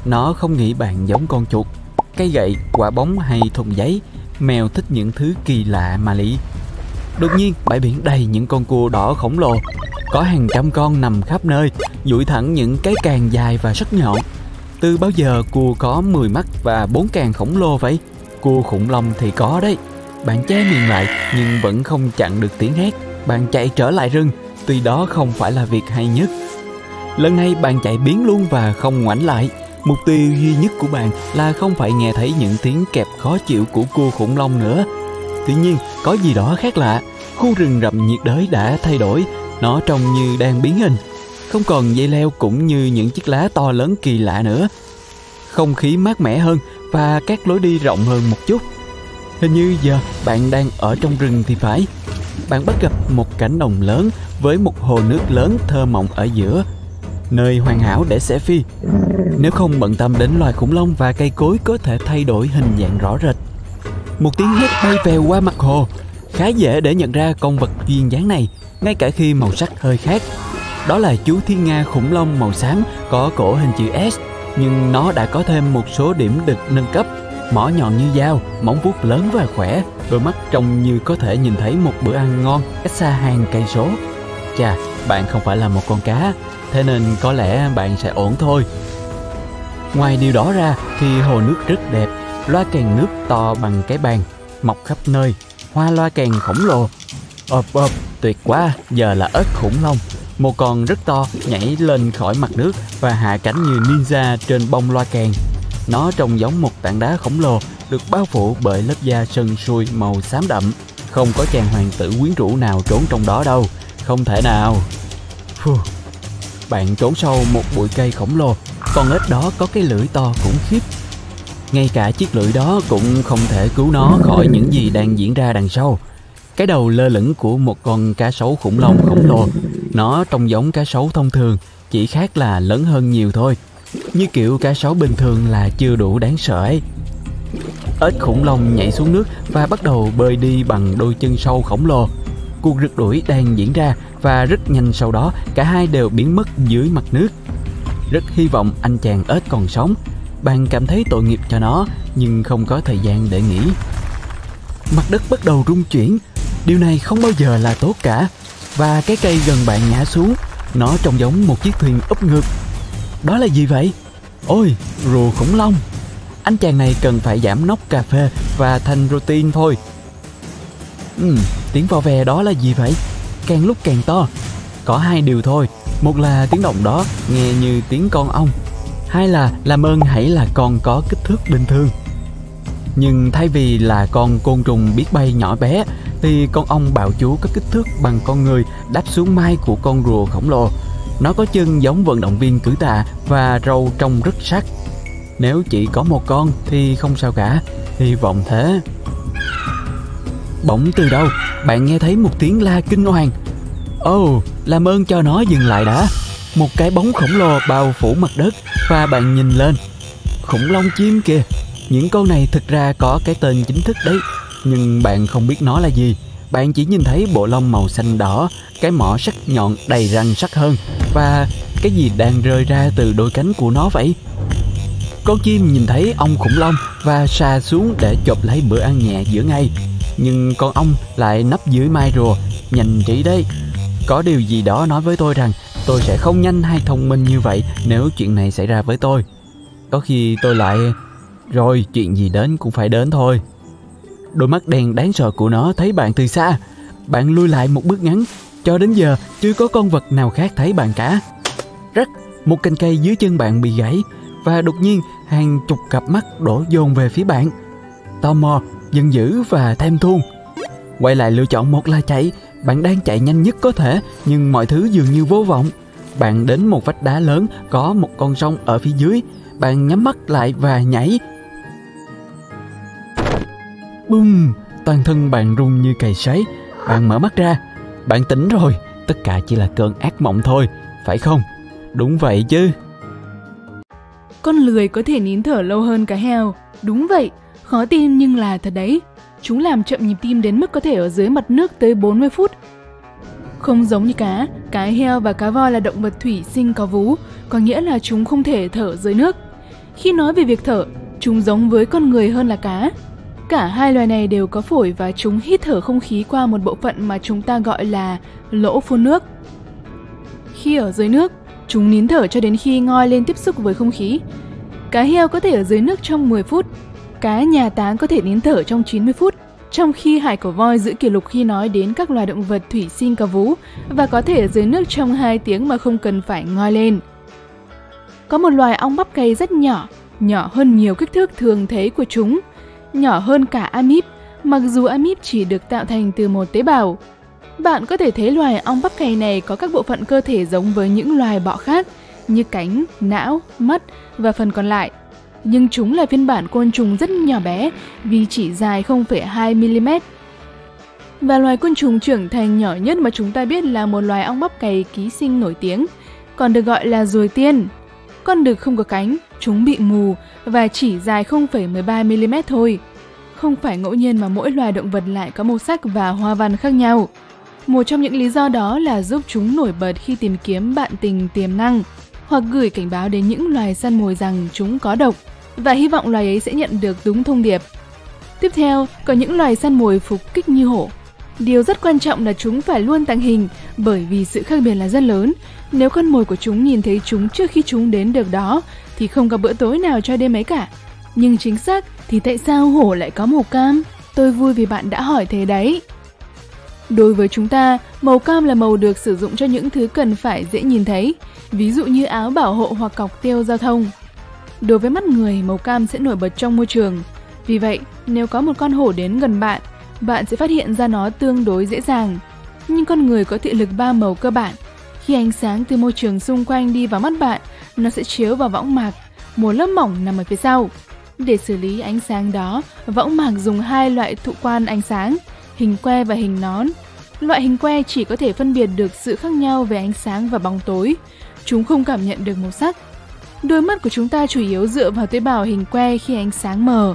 nó không nghĩ bạn giống con chuột, cây gậy, quả bóng hay thùng giấy. Mèo thích những thứ kỳ lạ mà lị. Đột nhiên bãi biển đầy những con cua đỏ khổng lồ. Có hàng trăm con nằm khắp nơi, duỗi thẳng những cái càng dài và sắc nhọn. Từ bao giờ cua có 10 mắt và 4 càng khổng lồ vậy? Cua khủng long thì có đấy. Bạn che miệng lại nhưng vẫn không chặn được tiếng hét. Bạn chạy trở lại rừng, tuy đó không phải là việc hay nhất. Lần này bạn chạy biến luôn và không ngoảnh lại. Mục tiêu duy nhất của bạn là không phải nghe thấy những tiếng kẹp khó chịu của cua khủng long nữa. Tuy nhiên, có gì đó khác lạ. Khu rừng rậm nhiệt đới đã thay đổi. Nó trông như đang biến hình. Không còn dây leo cũng như những chiếc lá to lớn kỳ lạ nữa. Không khí mát mẻ hơn và các lối đi rộng hơn một chút. Hình như giờ bạn đang ở trong rừng thì phải. Bạn bắt gặp một cánh đồng lớn với một hồ nước lớn thơ mộng ở giữa. Nơi hoàn hảo để xẻ phi. Nếu không bận tâm đến loài khủng long và cây cối có thể thay đổi hình dạng rõ rệt. Một tiếng hét bay vèo qua mặt hồ. Khá dễ để nhận ra con vật duyên dáng này, ngay cả khi màu sắc hơi khác. Đó là chú thiên nga khủng long màu xám có cổ hình chữ S, nhưng nó đã có thêm một số điểm được nâng cấp. Mỏ nhọn như dao, móng vuốt lớn và khỏe, đôi mắt trông như có thể nhìn thấy một bữa ăn ngon cách xa hàng cây số. Chà, bạn không phải là một con cá, thế nên có lẽ bạn sẽ ổn thôi. Ngoài điều đó ra thì hồ nước rất đẹp. Loa kèn nước to bằng cái bàn, mọc khắp nơi. Hoa loa kèn khổng lồ. Tuyệt quá, giờ là ếch khủng long. Một con rất to nhảy lên khỏi mặt nước và hạ cánh như ninja trên bông loa kèn. Nó trông giống một tảng đá khổng lồ được bao phủ bởi lớp da sần sùi màu xám đậm. Không có chàng hoàng tử quyến rũ nào trốn trong đó đâu. Không thể nào. Bạn trốn sau một bụi cây khổng lồ. Con ếch đó có cái lưỡi to khủng khiếp. Ngay cả chiếc lưỡi đó cũng không thể cứu nó khỏi những gì đang diễn ra đằng sau. Cái đầu lơ lửng của một con cá sấu khủng long khổng lồ. Nó trông giống cá sấu thông thường, chỉ khác là lớn hơn nhiều thôi. Như kiểu cá sấu bình thường là chưa đủ đáng sợ ấy. Ếch khủng long nhảy xuống nước và bắt đầu bơi đi bằng đôi chân sâu khổng lồ. Cuộc rượt đuổi đang diễn ra và rất nhanh sau đó cả hai đều biến mất dưới mặt nước. Rất hy vọng anh chàng ếch còn sống. Bạn cảm thấy tội nghiệp cho nó nhưng không có thời gian để nghĩ. Mặt đất bắt đầu rung chuyển. Điều này không bao giờ là tốt cả. Và cái cây gần bạn ngã xuống. Nó trông giống một chiếc thuyền úp ngược. Đó là gì vậy? Ôi, rùa khủng long. Anh chàng này cần phải giảm nóc cà phê và thành protein thôi. Tiếng vo ve đó là gì vậy? Càng lúc càng to. Có hai điều thôi. Một là tiếng động đó nghe như tiếng con ong. Hai là làm ơn hãy là con có kích thước bình thường. Nhưng thay vì là con côn trùng biết bay nhỏ bé thì con ong bạo chúa có kích thước bằng con người đáp xuống mai của con rùa khổng lồ. Nó có chân giống vận động viên cử tạ và râu trông rất sắc. Nếu chỉ có một con thì không sao cả. Hy vọng thế. Bỗng từ đâu bạn nghe thấy một tiếng la kinh hoàng. Làm ơn cho nó dừng lại đã. Một cái bóng khổng lồ bao phủ mặt đất và bạn nhìn lên. Khủng long chim kìa. Những con này thực ra có cái tên chính thức đấy, nhưng bạn không biết nó là gì. Bạn chỉ nhìn thấy bộ lông màu xanh đỏ, cái mỏ sắc nhọn đầy răng sắc hơn và cái gì đang rơi ra từ đôi cánh của nó vậy. Con chim nhìn thấy ong khủng long và xà xuống để chộp lấy bữa ăn nhẹ giữa ngày. Nhưng con ong lại nấp dưới mai rùa. Nhanh trí đấy. Có điều gì đó nói với tôi rằng tôi sẽ không nhanh hay thông minh như vậy nếu chuyện này xảy ra với tôi. Có khi tôi lại... Rồi, chuyện gì đến cũng phải đến thôi. Đôi mắt đen đáng sợ của nó thấy bạn từ xa. Bạn lui lại một bước ngắn. Cho đến giờ chưa có con vật nào khác thấy bạn cả. Rắc, một cành cây dưới chân bạn bị gãy. Và đột nhiên hàng chục cặp mắt đổ dồn về phía bạn. Tò mò, giận dữ và thèm thuồng. Quay lại lựa chọn một là chạy. Bạn đang chạy nhanh nhất có thể, nhưng mọi thứ dường như vô vọng. Bạn đến một vách đá lớn có một con sông ở phía dưới. Bạn nhắm mắt lại và nhảy. Bùm! Toàn thân bạn run như cày sấy. Bạn mở mắt ra. Bạn tỉnh rồi. Tất cả chỉ là cơn ác mộng thôi, phải không? Đúng vậy chứ. Con lười có thể nín thở lâu hơn cá heo. Đúng vậy, khó tin nhưng là thật đấy. Chúng làm chậm nhịp tim đến mức có thể ở dưới mặt nước tới 40 phút. Không giống như cá heo và cá voi là động vật thủy sinh có vú, có nghĩa là chúng không thể thở dưới nước. Khi nói về việc thở, chúng giống với con người hơn là cá. Cả hai loài này đều có phổi và chúng hít thở không khí qua một bộ phận mà chúng ta gọi là lỗ phun nước. Khi ở dưới nước, chúng nín thở cho đến khi ngoi lên tiếp xúc với không khí. Cá heo có thể ở dưới nước trong 10 phút, cá nhà táng có thể nín thở trong 90 phút, trong khi hải cẩu voi giữ kỷ lục khi nói đến các loài động vật thủy sinh có vú và có thể ở dưới nước trong 2 tiếng mà không cần phải ngoi lên. Có một loài ong bắp cày rất nhỏ, nhỏ hơn nhiều kích thước thường thấy của chúng, nhỏ hơn cả amip, mặc dù amip chỉ được tạo thành từ một tế bào. Bạn có thể thấy loài ong bắp cày này có các bộ phận cơ thể giống với những loài bọ khác, như cánh, não, mắt và phần còn lại. Nhưng chúng là phiên bản côn trùng rất nhỏ bé vì chỉ dài 0,2 mm. Và loài côn trùng trưởng thành nhỏ nhất mà chúng ta biết là một loài ong bắp cày ký sinh nổi tiếng, còn được gọi là ruồi tiên. Con đực không có cánh, chúng bị mù và chỉ dài 0,13 mm thôi. Không phải ngẫu nhiên mà mỗi loài động vật lại có màu sắc và hoa văn khác nhau. Một trong những lý do đó là giúp chúng nổi bật khi tìm kiếm bạn tình tiềm năng, hoặc gửi cảnh báo đến những loài săn mồi rằng chúng có độc, và hy vọng loài ấy sẽ nhận được đúng thông điệp. Tiếp theo, có những loài săn mồi phục kích như hổ. Điều rất quan trọng là chúng phải luôn tàng hình, bởi vì sự khác biệt là rất lớn. Nếu con mồi của chúng nhìn thấy chúng trước khi chúng đến được đó, thì không có bữa tối nào cho đêm ấy cả. Nhưng chính xác thì tại sao hổ lại có màu cam? Tôi vui vì bạn đã hỏi thế đấy. Đối với chúng ta, màu cam là màu được sử dụng cho những thứ cần phải dễ nhìn thấy, ví dụ như áo bảo hộ hoặc cọc tiêu giao thông. Đối với mắt người, màu cam sẽ nổi bật trong môi trường. Vì vậy, nếu có một con hổ đến gần bạn, bạn sẽ phát hiện ra nó tương đối dễ dàng. Nhưng con người có thị lực 3 màu cơ bản. Khi ánh sáng từ môi trường xung quanh đi vào mắt bạn, nó sẽ chiếu vào võng mạc, một lớp mỏng nằm ở phía sau. Để xử lý ánh sáng đó, võng mạc dùng 2 loại thụ quan ánh sáng, hình que và hình nón. Loại hình que chỉ có thể phân biệt được sự khác nhau về ánh sáng và bóng tối. Chúng không cảm nhận được màu sắc. Đôi mắt của chúng ta chủ yếu dựa vào tế bào hình que khi ánh sáng mờ.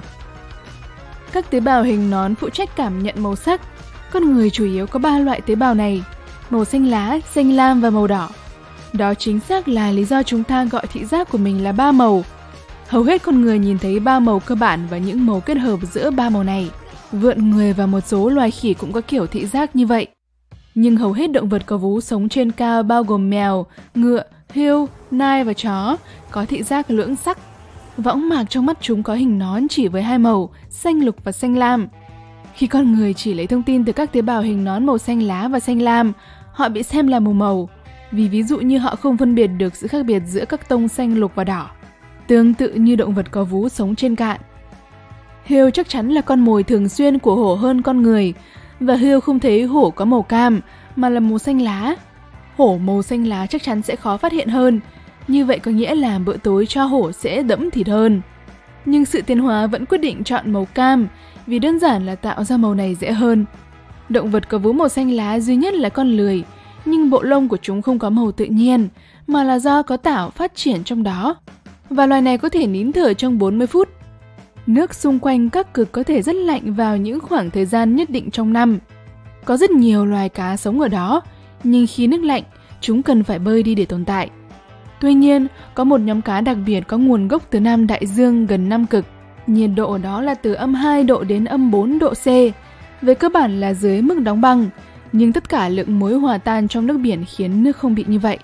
Các tế bào hình nón phụ trách cảm nhận màu sắc. Con người chủ yếu có 3 loại tế bào này: màu xanh lá, xanh lam và màu đỏ. Đó chính xác là lý do chúng ta gọi thị giác của mình là 3 màu. Hầu hết con người nhìn thấy 3 màu cơ bản và những màu kết hợp giữa 3 màu này. Vượn người và một số loài khỉ cũng có kiểu thị giác như vậy. Nhưng hầu hết động vật có vú sống trên cao bao gồm mèo, ngựa, hươu, nai và chó có thị giác lưỡng sắc. Võng mạc trong mắt chúng có hình nón chỉ với 2 màu, xanh lục và xanh lam. Khi con người chỉ lấy thông tin từ các tế bào hình nón màu xanh lá và xanh lam, họ bị xem là mù màu, vì ví dụ như họ không phân biệt được sự khác biệt giữa các tông xanh lục và đỏ, tương tự như động vật có vú sống trên cạn. Hươu chắc chắn là con mồi thường xuyên của hổ hơn con người, và hươu không thấy hổ có màu cam mà là màu xanh lá. Hổ màu xanh lá chắc chắn sẽ khó phát hiện hơn, như vậy có nghĩa là bữa tối cho hổ sẽ đẫm thịt hơn. Nhưng sự tiến hóa vẫn quyết định chọn màu cam, vì đơn giản là tạo ra màu này dễ hơn. Động vật có vú màu xanh lá duy nhất là con lười, nhưng bộ lông của chúng không có màu tự nhiên, mà là do có tảo phát triển trong đó. Và loài này có thể nín thở trong 40 phút. Nước xung quanh các cực có thể rất lạnh vào những khoảng thời gian nhất định trong năm. Có rất nhiều loài cá sống ở đó, nhưng khi nước lạnh, chúng cần phải bơi đi để tồn tại. Tuy nhiên, có một nhóm cá đặc biệt có nguồn gốc từ Nam Đại Dương gần Nam Cực. Nhiệt độ ở đó là từ -2 độ đến -4 độ C, về cơ bản là dưới mức đóng băng, nhưng tất cả lượng muối hòa tan trong nước biển khiến nước không bị như vậy.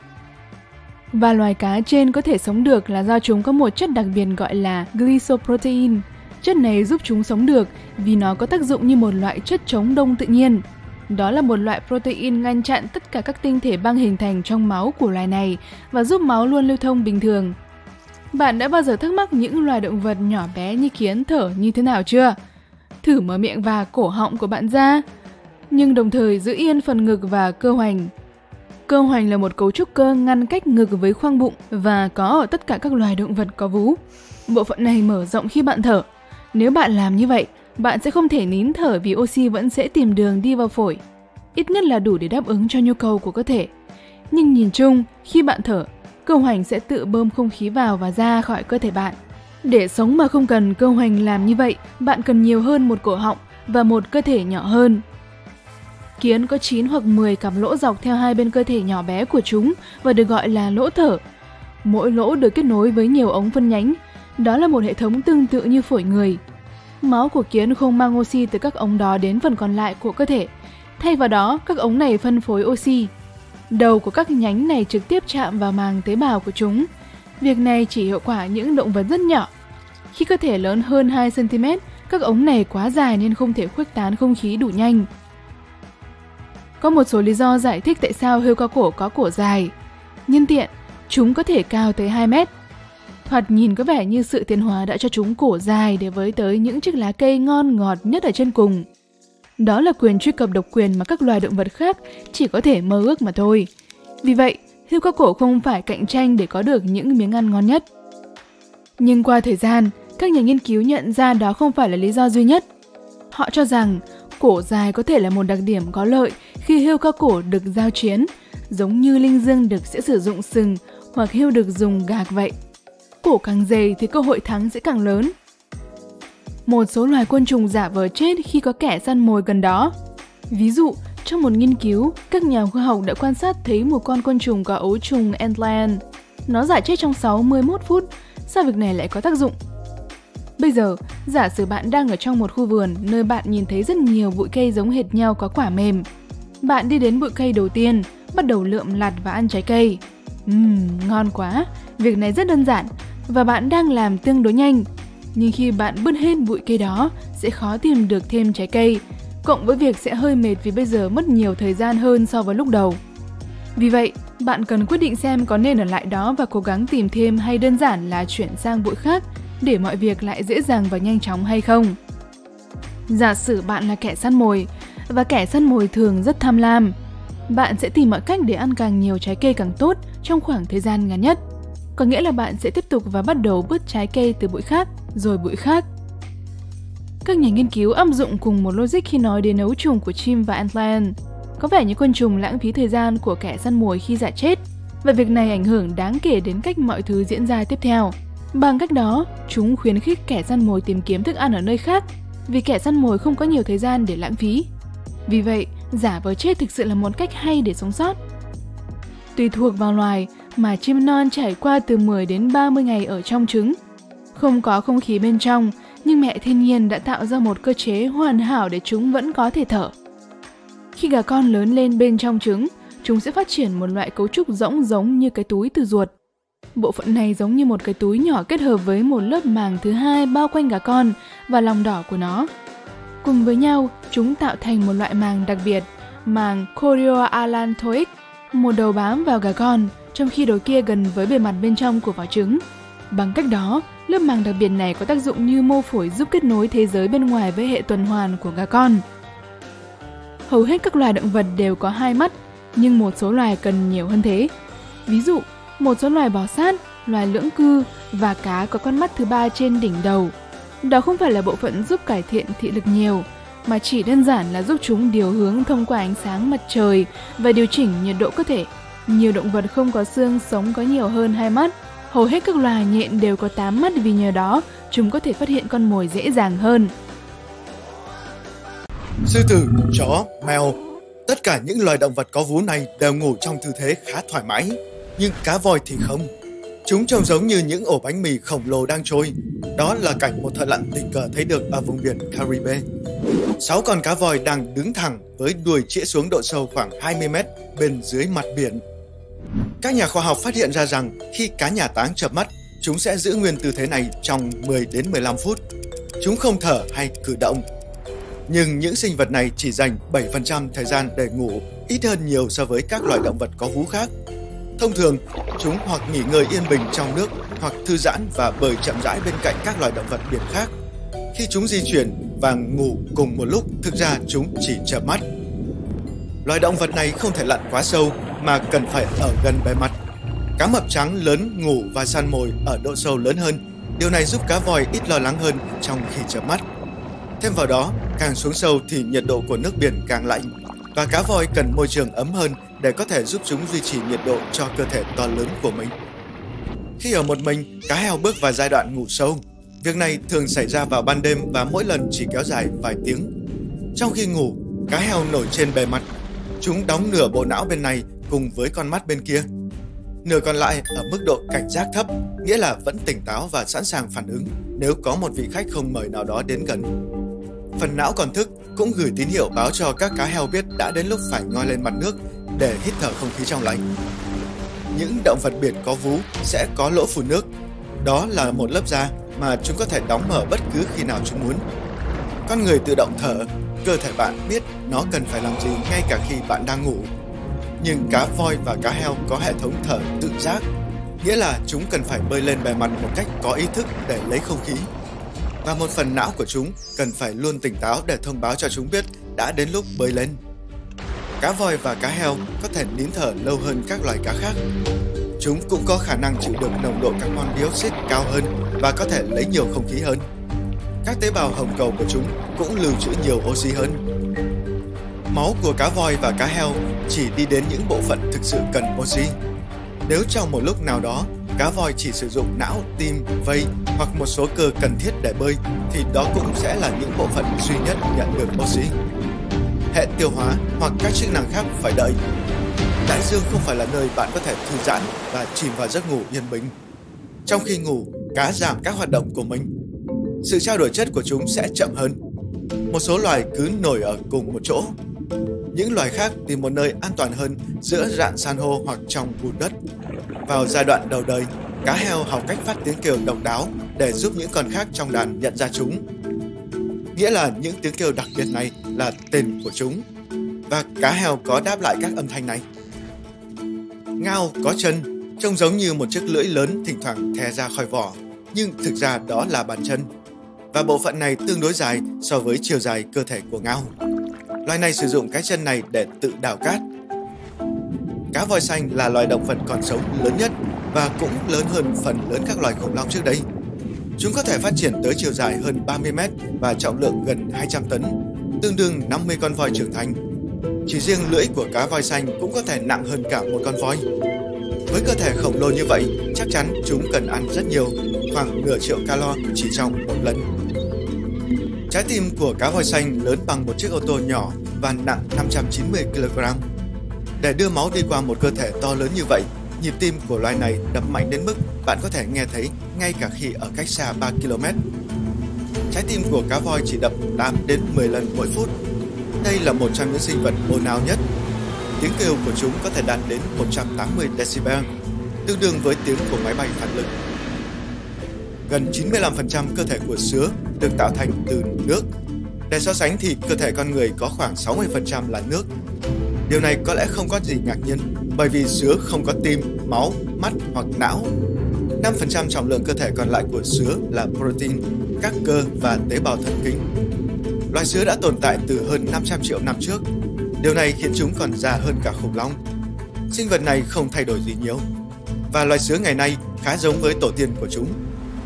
Và loài cá trên có thể sống được là do chúng có một chất đặc biệt gọi là glycoprotein. Chất này giúp chúng sống được vì nó có tác dụng như một loại chất chống đông tự nhiên. Đó là một loại protein ngăn chặn tất cả các tinh thể băng hình thành trong máu của loài này và giúp máu luôn lưu thông bình thường. Bạn đã bao giờ thắc mắc những loài động vật nhỏ bé như kiến thở như thế nào chưa? Thử mở miệng và cổ họng của bạn ra, nhưng đồng thời giữ yên phần ngực và cơ hoành. Cơ hoành là một cấu trúc cơ ngăn cách ngực với khoang bụng và có ở tất cả các loài động vật có vú. Bộ phận này mở rộng khi bạn thở. Nếu bạn làm như vậy, bạn sẽ không thể nín thở vì oxy vẫn sẽ tìm đường đi vào phổi, ít nhất là đủ để đáp ứng cho nhu cầu của cơ thể. Nhưng nhìn chung, khi bạn thở, cơ hoành sẽ tự bơm không khí vào và ra khỏi cơ thể bạn. Để sống mà không cần cơ hoành làm như vậy, bạn cần nhiều hơn một cổ họng và một cơ thể nhỏ hơn. Kiến có 9 hoặc 10 cặp lỗ dọc theo hai bên cơ thể nhỏ bé của chúng và được gọi là lỗ thở. Mỗi lỗ được kết nối với nhiều ống phân nhánh. Đó là một hệ thống tương tự như phổi người. Máu của kiến không mang oxy từ các ống đó đến phần còn lại của cơ thể. Thay vào đó, các ống này phân phối oxy. Đầu của các nhánh này trực tiếp chạm vào màng tế bào của chúng. Việc này chỉ hiệu quả những động vật rất nhỏ. Khi cơ thể lớn hơn 2 cm, các ống này quá dài nên không thể khuếch tán không khí đủ nhanh. Có một số lý do giải thích tại sao hươu cao cổ có cổ dài. Nhân tiện, chúng có thể cao tới 2 mét. Thoạt nhìn có vẻ như sự tiến hóa đã cho chúng cổ dài để với tới những chiếc lá cây ngon ngọt nhất ở trên cùng. Đó là quyền truy cập độc quyền mà các loài động vật khác chỉ có thể mơ ước mà thôi. Vì vậy, hươu cao cổ không phải cạnh tranh để có được những miếng ăn ngon nhất. Nhưng qua thời gian, các nhà nghiên cứu nhận ra đó không phải là lý do duy nhất. Họ cho rằng cổ dài có thể là một đặc điểm có lợi khi hươu cao cổ được giao chiến, giống như linh dương đực sẽ sử dụng sừng hoặc hươu đực dùng gạc vậy. Cổ càng dày thì cơ hội thắng sẽ càng lớn. Một số loài côn trùng giả vờ chết khi có kẻ săn mồi gần đó. Ví dụ, trong một nghiên cứu, các nhà khoa học đã quan sát thấy một con côn trùng có ấu trùng antlion. Nó giả chết trong 61 phút. Sao việc này lại có tác dụng? Bây giờ, giả sử bạn đang ở trong một khu vườn nơi bạn nhìn thấy rất nhiều bụi cây giống hệt nhau có quả mềm. Bạn đi đến bụi cây đầu tiên, bắt đầu lượm lặt và ăn trái cây. Ngon quá! Việc này rất đơn giản và bạn đang làm tương đối nhanh. Nhưng khi bạn bứt hết bụi cây đó, sẽ khó tìm được thêm trái cây, cộng với việc sẽ hơi mệt vì bây giờ mất nhiều thời gian hơn so với lúc đầu. Vì vậy, bạn cần quyết định xem có nên ở lại đó và cố gắng tìm thêm hay đơn giản là chuyển sang bụi khác để mọi việc lại dễ dàng và nhanh chóng hay không. Giả sử bạn là kẻ săn mồi, và kẻ săn mồi thường rất tham lam. Bạn sẽ tìm mọi cách để ăn càng nhiều trái cây càng tốt trong khoảng thời gian ngắn nhất. Có nghĩa là bạn sẽ tiếp tục và bắt đầu bứt trái cây từ bụi khác, rồi bụi khác. Các nhà nghiên cứu áp dụng cùng một logic khi nói đến ấu trùng của chim và antlion. Có vẻ như côn trùng lãng phí thời gian của kẻ săn mồi khi giả chết, và việc này ảnh hưởng đáng kể đến cách mọi thứ diễn ra tiếp theo. Bằng cách đó, chúng khuyến khích kẻ săn mồi tìm kiếm thức ăn ở nơi khác, vì kẻ săn mồi không có nhiều thời gian để lãng phí. Vì vậy, giả vờ chết thực sự là một cách hay để sống sót. Tùy thuộc vào loài mà chim non trải qua từ 10 đến 30 ngày ở trong trứng. Không có không khí bên trong, nhưng mẹ thiên nhiên đã tạo ra một cơ chế hoàn hảo để chúng vẫn có thể thở. Khi gà con lớn lên bên trong trứng, chúng sẽ phát triển một loại cấu trúc rỗng giống như cái túi từ ruột. Bộ phận này giống như một cái túi nhỏ kết hợp với một lớp màng thứ hai bao quanh gà con và lòng đỏ của nó. Cùng với nhau, chúng tạo thành một loại màng đặc biệt, màng chorioallantoic, một đầu bám vào gà con, trong khi đầu kia gần với bề mặt bên trong của vỏ trứng. Bằng cách đó, lớp màng đặc biệt này có tác dụng như mô phổi giúp kết nối thế giới bên ngoài với hệ tuần hoàn của gà con. Hầu hết các loài động vật đều có hai mắt, nhưng một số loài cần nhiều hơn thế. Ví dụ, một số loài bò sát, loài lưỡng cư và cá có con mắt thứ ba trên đỉnh đầu. Đó không phải là bộ phận giúp cải thiện thị lực nhiều, mà chỉ đơn giản là giúp chúng điều hướng thông qua ánh sáng mặt trời và điều chỉnh nhiệt độ cơ thể. Nhiều động vật không có xương sống có nhiều hơn 2 mắt. Hầu hết các loài nhện đều có 8 mắt vì nhờ đó chúng có thể phát hiện con mồi dễ dàng hơn. Sư tử, chó, mèo, tất cả những loài động vật có vú này đều ngủ trong tư thế khá thoải mái. Nhưng cá voi thì không. Chúng trông giống như những ổ bánh mì khổng lồ đang trôi. Đó là cảnh một thợ lặn tình cờ thấy được ở vùng biển Caribe. 6 con cá voi đang đứng thẳng với đuôi chĩa xuống độ sâu khoảng 20 mét bên dưới mặt biển. Các nhà khoa học phát hiện ra rằng khi cá nhà táng chợp mắt, chúng sẽ giữ nguyên tư thế này trong 10 đến 15 phút. Chúng không thở hay cử động. Nhưng những sinh vật này chỉ dành 7% thời gian để ngủ, ít hơn nhiều so với các loài động vật có vú khác. Thông thường, chúng hoặc nghỉ ngơi yên bình trong nước hoặc thư giãn và bơi chậm rãi bên cạnh các loài động vật biển khác. Khi chúng di chuyển và ngủ cùng một lúc, thực ra chúng chỉ chợp mắt. Loài động vật này không thể lặn quá sâu mà cần phải ở gần bề mặt. Cá mập trắng lớn ngủ và săn mồi ở độ sâu lớn hơn. Điều này giúp cá voi ít lo lắng hơn trong khi chợp mắt. Thêm vào đó, càng xuống sâu thì nhiệt độ của nước biển càng lạnh và cá voi cần môi trường ấm hơn để có thể giúp chúng duy trì nhiệt độ cho cơ thể to lớn của mình. Khi ở một mình, cá heo bước vào giai đoạn ngủ sâu. Việc này thường xảy ra vào ban đêm và mỗi lần chỉ kéo dài vài tiếng. Trong khi ngủ, cá heo nổi trên bề mặt. Chúng đóng nửa bộ não bên này cùng với con mắt bên kia. Nửa còn lại ở mức độ cảnh giác thấp, nghĩa là vẫn tỉnh táo và sẵn sàng phản ứng nếu có một vị khách không mời nào đó đến gần. Phần não còn thức cũng gửi tín hiệu báo cho các cá heo biết đã đến lúc phải ngoi lên mặt nước để hít thở không khí trong lành. Những động vật biển có vú sẽ có lỗ phun nước. Đó là một lớp da mà chúng có thể đóng mở bất cứ khi nào chúng muốn. Con người tự động thở, cơ thể bạn biết nó cần phải làm gì ngay cả khi bạn đang ngủ. Nhưng cá voi và cá heo có hệ thống thở tự giác, nghĩa là chúng cần phải bơi lên bề mặt một cách có ý thức để lấy không khí. Và một phần não của chúng cần phải luôn tỉnh táo để thông báo cho chúng biết đã đến lúc bơi lên. Cá voi và cá heo có thể nín thở lâu hơn các loài cá khác. Chúng cũng có khả năng chịu được nồng độ carbon dioxide cao hơn và có thể lấy nhiều không khí hơn. Các tế bào hồng cầu của chúng cũng lưu trữ nhiều oxy hơn. Máu của cá voi và cá heo chỉ đi đến những bộ phận thực sự cần oxy. Nếu trong một lúc nào đó, cá voi chỉ sử dụng não, tim, vây hoặc một số cơ cần thiết để bơi, thì đó cũng sẽ là những bộ phận duy nhất nhận được oxy. Hệ tiêu hóa hoặc các chức năng khác phải đợi. Đại dương không phải là nơi bạn có thể thư giãn và chìm vào giấc ngủ yên bình. Trong khi ngủ, cá giảm các hoạt động của mình. Sự trao đổi chất của chúng sẽ chậm hơn. Một số loài cứ nổi ở cùng một chỗ. Những loài khác tìm một nơi an toàn hơn giữa rạn san hô hoặc trong bùn đất. Vào giai đoạn đầu đời, cá heo học cách phát tiếng kêu độc đáo để giúp những con khác trong đàn nhận ra chúng. Nghĩa là những tiếng kêu đặc biệt này là tên của chúng. Và cá heo có đáp lại các âm thanh này. Ngao có chân, trông giống như một chiếc lưỡi lớn thỉnh thoảng thè ra khỏi vỏ, nhưng thực ra đó là bàn chân. Và bộ phận này tương đối dài so với chiều dài cơ thể của ngao. Loài này sử dụng cái chân này để tự đào cát. Cá voi xanh là loài động vật còn sống lớn nhất và cũng lớn hơn phần lớn các loài khủng long trước đây. Chúng có thể phát triển tới chiều dài hơn 30 mét và trọng lượng gần 200 tấn, tương đương 50 con voi trưởng thành. Chỉ riêng lưỡi của cá voi xanh cũng có thể nặng hơn cả một con voi. Với cơ thể khổng lồ như vậy, chắc chắn chúng cần ăn rất nhiều, khoảng nửa triệu calo chỉ trong một lần. Trái tim của cá voi xanh lớn bằng một chiếc ô tô nhỏ và nặng 590 kg. Để đưa máu đi qua một cơ thể to lớn như vậy, nhịp tim của loài này đập mạnh đến mức bạn có thể nghe thấy ngay cả khi ở cách xa 3 km. Trái tim của cá voi chỉ đập 8 đến 10 lần mỗi phút. Đây là một trong những sinh vật ồn ào nhất. Tiếng kêu của chúng có thể đạt đến 180 decibel, tương đương với tiếng của máy bay phản lực. Gần 95% cơ thể của sứa được tạo thành từ nước. Để so sánh thì cơ thể con người có khoảng 60% là nước. Điều này có lẽ không có gì ngạc nhiên, bởi vì sứa không có tim, máu, mắt hoặc não. 5% trọng lượng cơ thể còn lại của sứa là protein, các cơ và tế bào thần kinh. Loài sứa đã tồn tại từ hơn 500 triệu năm trước. Điều này khiến chúng còn già hơn cả khủng long. Sinh vật này không thay đổi gì nhiều. Và loài sứa ngày nay khá giống với tổ tiên của chúng.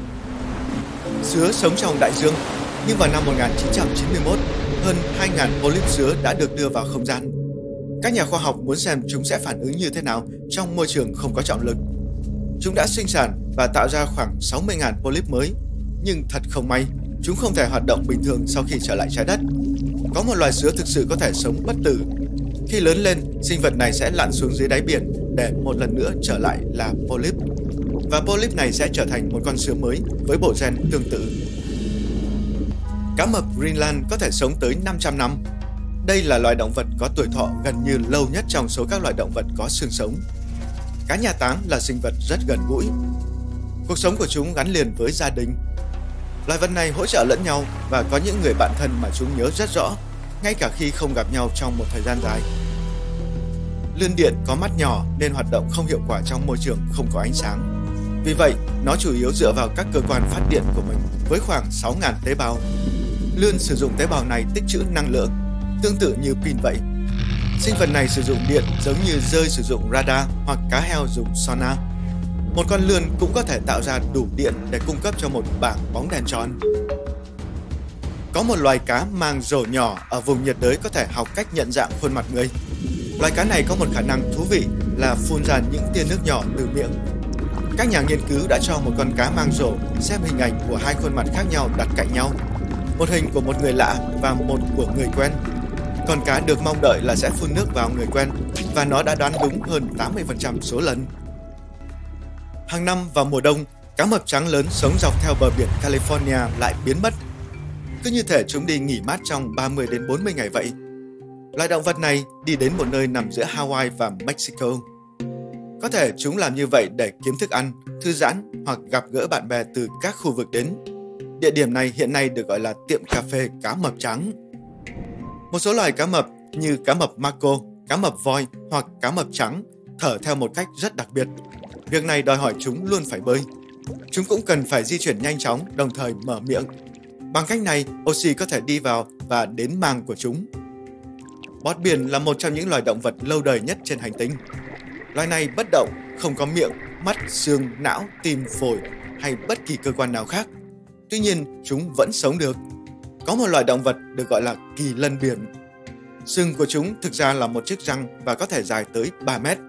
Sứa sống trong đại dương, nhưng vào năm 1991, hơn 2.000 polyp sứa đã được đưa vào không gian. Các nhà khoa học muốn xem chúng sẽ phản ứng như thế nào trong môi trường không có trọng lực. Chúng đã sinh sản và tạo ra khoảng 60.000 polyp mới, nhưng thật không may, chúng không thể hoạt động bình thường sau khi trở lại trái đất. Có một loài sứa thực sự có thể sống bất tử. Khi lớn lên, sinh vật này sẽ lặn xuống dưới đáy biển để một lần nữa trở lại là polyp. Và polyp này sẽ trở thành một con sứa mới với bộ gen tương tự. Cá mập Greenland có thể sống tới 500 năm. Đây là loài động vật có tuổi thọ gần như lâu nhất trong số các loài động vật có xương sống. Cá nhà táng là sinh vật rất gần gũi. Cuộc sống của chúng gắn liền với gia đình. Loài vật này hỗ trợ lẫn nhau và có những người bạn thân mà chúng nhớ rất rõ, ngay cả khi không gặp nhau trong một thời gian dài. Lươn điện có mắt nhỏ nên hoạt động không hiệu quả trong môi trường không có ánh sáng. Vì vậy, nó chủ yếu dựa vào các cơ quan phát điện của mình với khoảng 6.000 tế bào. Lươn sử dụng tế bào này tích trữ năng lượng, tương tự như pin vậy. Sinh vật này sử dụng điện giống như dơi sử dụng radar hoặc cá heo dùng sonar. Một con lươn cũng có thể tạo ra đủ điện để cung cấp cho một bảng bóng đèn tròn. Có một loài cá mang rổ nhỏ ở vùng nhiệt đới có thể học cách nhận dạng khuôn mặt người. Loài cá này có một khả năng thú vị là phun ra những tia nước nhỏ từ miệng. Các nhà nghiên cứu đã cho một con cá mang rổ xem hình ảnh của hai khuôn mặt khác nhau đặt cạnh nhau. Một hình của một người lạ và một của người quen. Con cá được mong đợi là sẽ phun nước vào người quen và nó đã đoán đúng hơn 80% số lần. Hàng năm vào mùa đông, cá mập trắng lớn sống dọc theo bờ biển California lại biến mất. Cứ như thể chúng đi nghỉ mát trong 30 đến 40 ngày vậy. Loài động vật này đi đến một nơi nằm giữa Hawaii và Mexico. Có thể chúng làm như vậy để kiếm thức ăn, thư giãn hoặc gặp gỡ bạn bè từ các khu vực đến. Địa điểm này hiện nay được gọi là tiệm cà phê cá mập trắng. Một số loài cá mập như cá mập mako, cá mập voi hoặc cá mập trắng thở theo một cách rất đặc biệt. Việc này đòi hỏi chúng luôn phải bơi. Chúng cũng cần phải di chuyển nhanh chóng, đồng thời mở miệng. Bằng cách này, oxy có thể đi vào và đến màng của chúng. Bọt biển là một trong những loài động vật lâu đời nhất trên hành tinh. Loài này bất động, không có miệng, mắt, xương, não, tim, phổi hay bất kỳ cơ quan nào khác. Tuy nhiên, chúng vẫn sống được. Có một loài động vật được gọi là kỳ lân biển. Sừng của chúng thực ra là một chiếc răng và có thể dài tới 3 mét.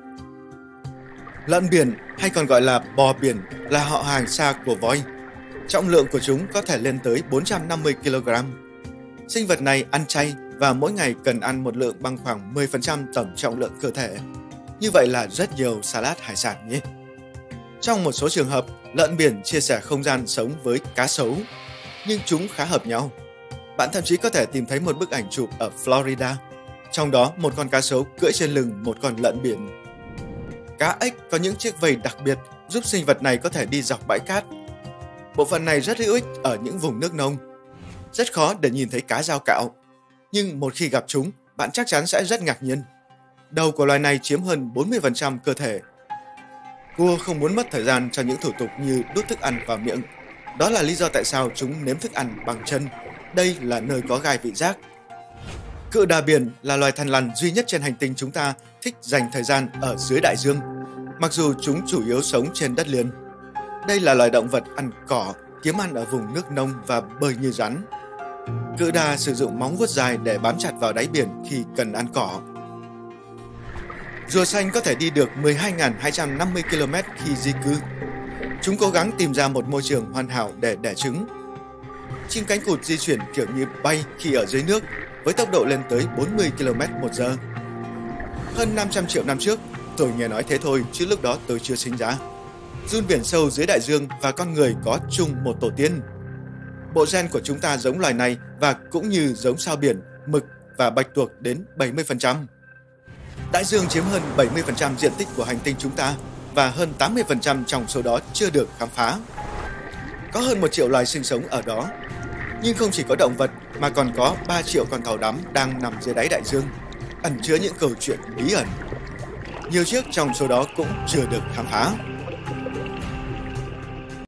Lợn biển hay còn gọi là bò biển là họ hàng xa của voi. Trọng lượng của chúng có thể lên tới 450 kg. Sinh vật này ăn chay và mỗi ngày cần ăn một lượng bằng khoảng 10% tổng trọng lượng cơ thể. Như vậy là rất nhiều salad hải sản nhé. Trong một số trường hợp, lợn biển chia sẻ không gian sống với cá sấu, nhưng chúng khá hợp nhau. Bạn thậm chí có thể tìm thấy một bức ảnh chụp ở Florida. Trong đó, một con cá sấu cưỡi trên lưng một con lợn biển. Cá ếch có những chiếc vây đặc biệt giúp sinh vật này có thể đi dọc bãi cát. Bộ phận này rất hữu ích ở những vùng nước nông. Rất khó để nhìn thấy cá dao cạo, nhưng một khi gặp chúng, bạn chắc chắn sẽ rất ngạc nhiên. Đầu của loài này chiếm hơn 40% cơ thể. Cua không muốn mất thời gian cho những thủ tục như đút thức ăn vào miệng. Đó là lý do tại sao chúng nếm thức ăn bằng chân. Đây là nơi có gai vị giác. Cự đà biển là loài thằn lằn duy nhất trên hành tinh chúng ta thích dành thời gian ở dưới đại dương, mặc dù chúng chủ yếu sống trên đất liền. Đây là loài động vật ăn cỏ, kiếm ăn ở vùng nước nông và bơi như rắn. Cự đà sử dụng móng vuốt dài để bám chặt vào đáy biển khi cần ăn cỏ. Rùa xanh có thể đi được 12.250 km khi di cư. Chúng cố gắng tìm ra một môi trường hoàn hảo để đẻ trứng. Chim cánh cụt di chuyển kiểu như bay khi ở dưới nước với tốc độ lên tới 40 km/h. Hơn 500 triệu năm trước, tôi nghe nói thế thôi chứ lúc đó tôi chưa sinh ra. Giun biển sâu dưới đại dương và con người có chung một tổ tiên. Bộ gen của chúng ta giống loài này và cũng như giống sao biển, mực và bạch tuộc đến 70%. Đại dương chiếm hơn 70% diện tích của hành tinh chúng ta và hơn 80% trong số đó chưa được khám phá. Có hơn 1 triệu loài sinh sống ở đó. Nhưng không chỉ có động vật mà còn có 3 triệu con tàu đắm đang nằm dưới đáy đại dương, ẩn chứa những câu chuyện bí ẩn. Nhiều chiếc trong số đó cũng chưa được khám phá.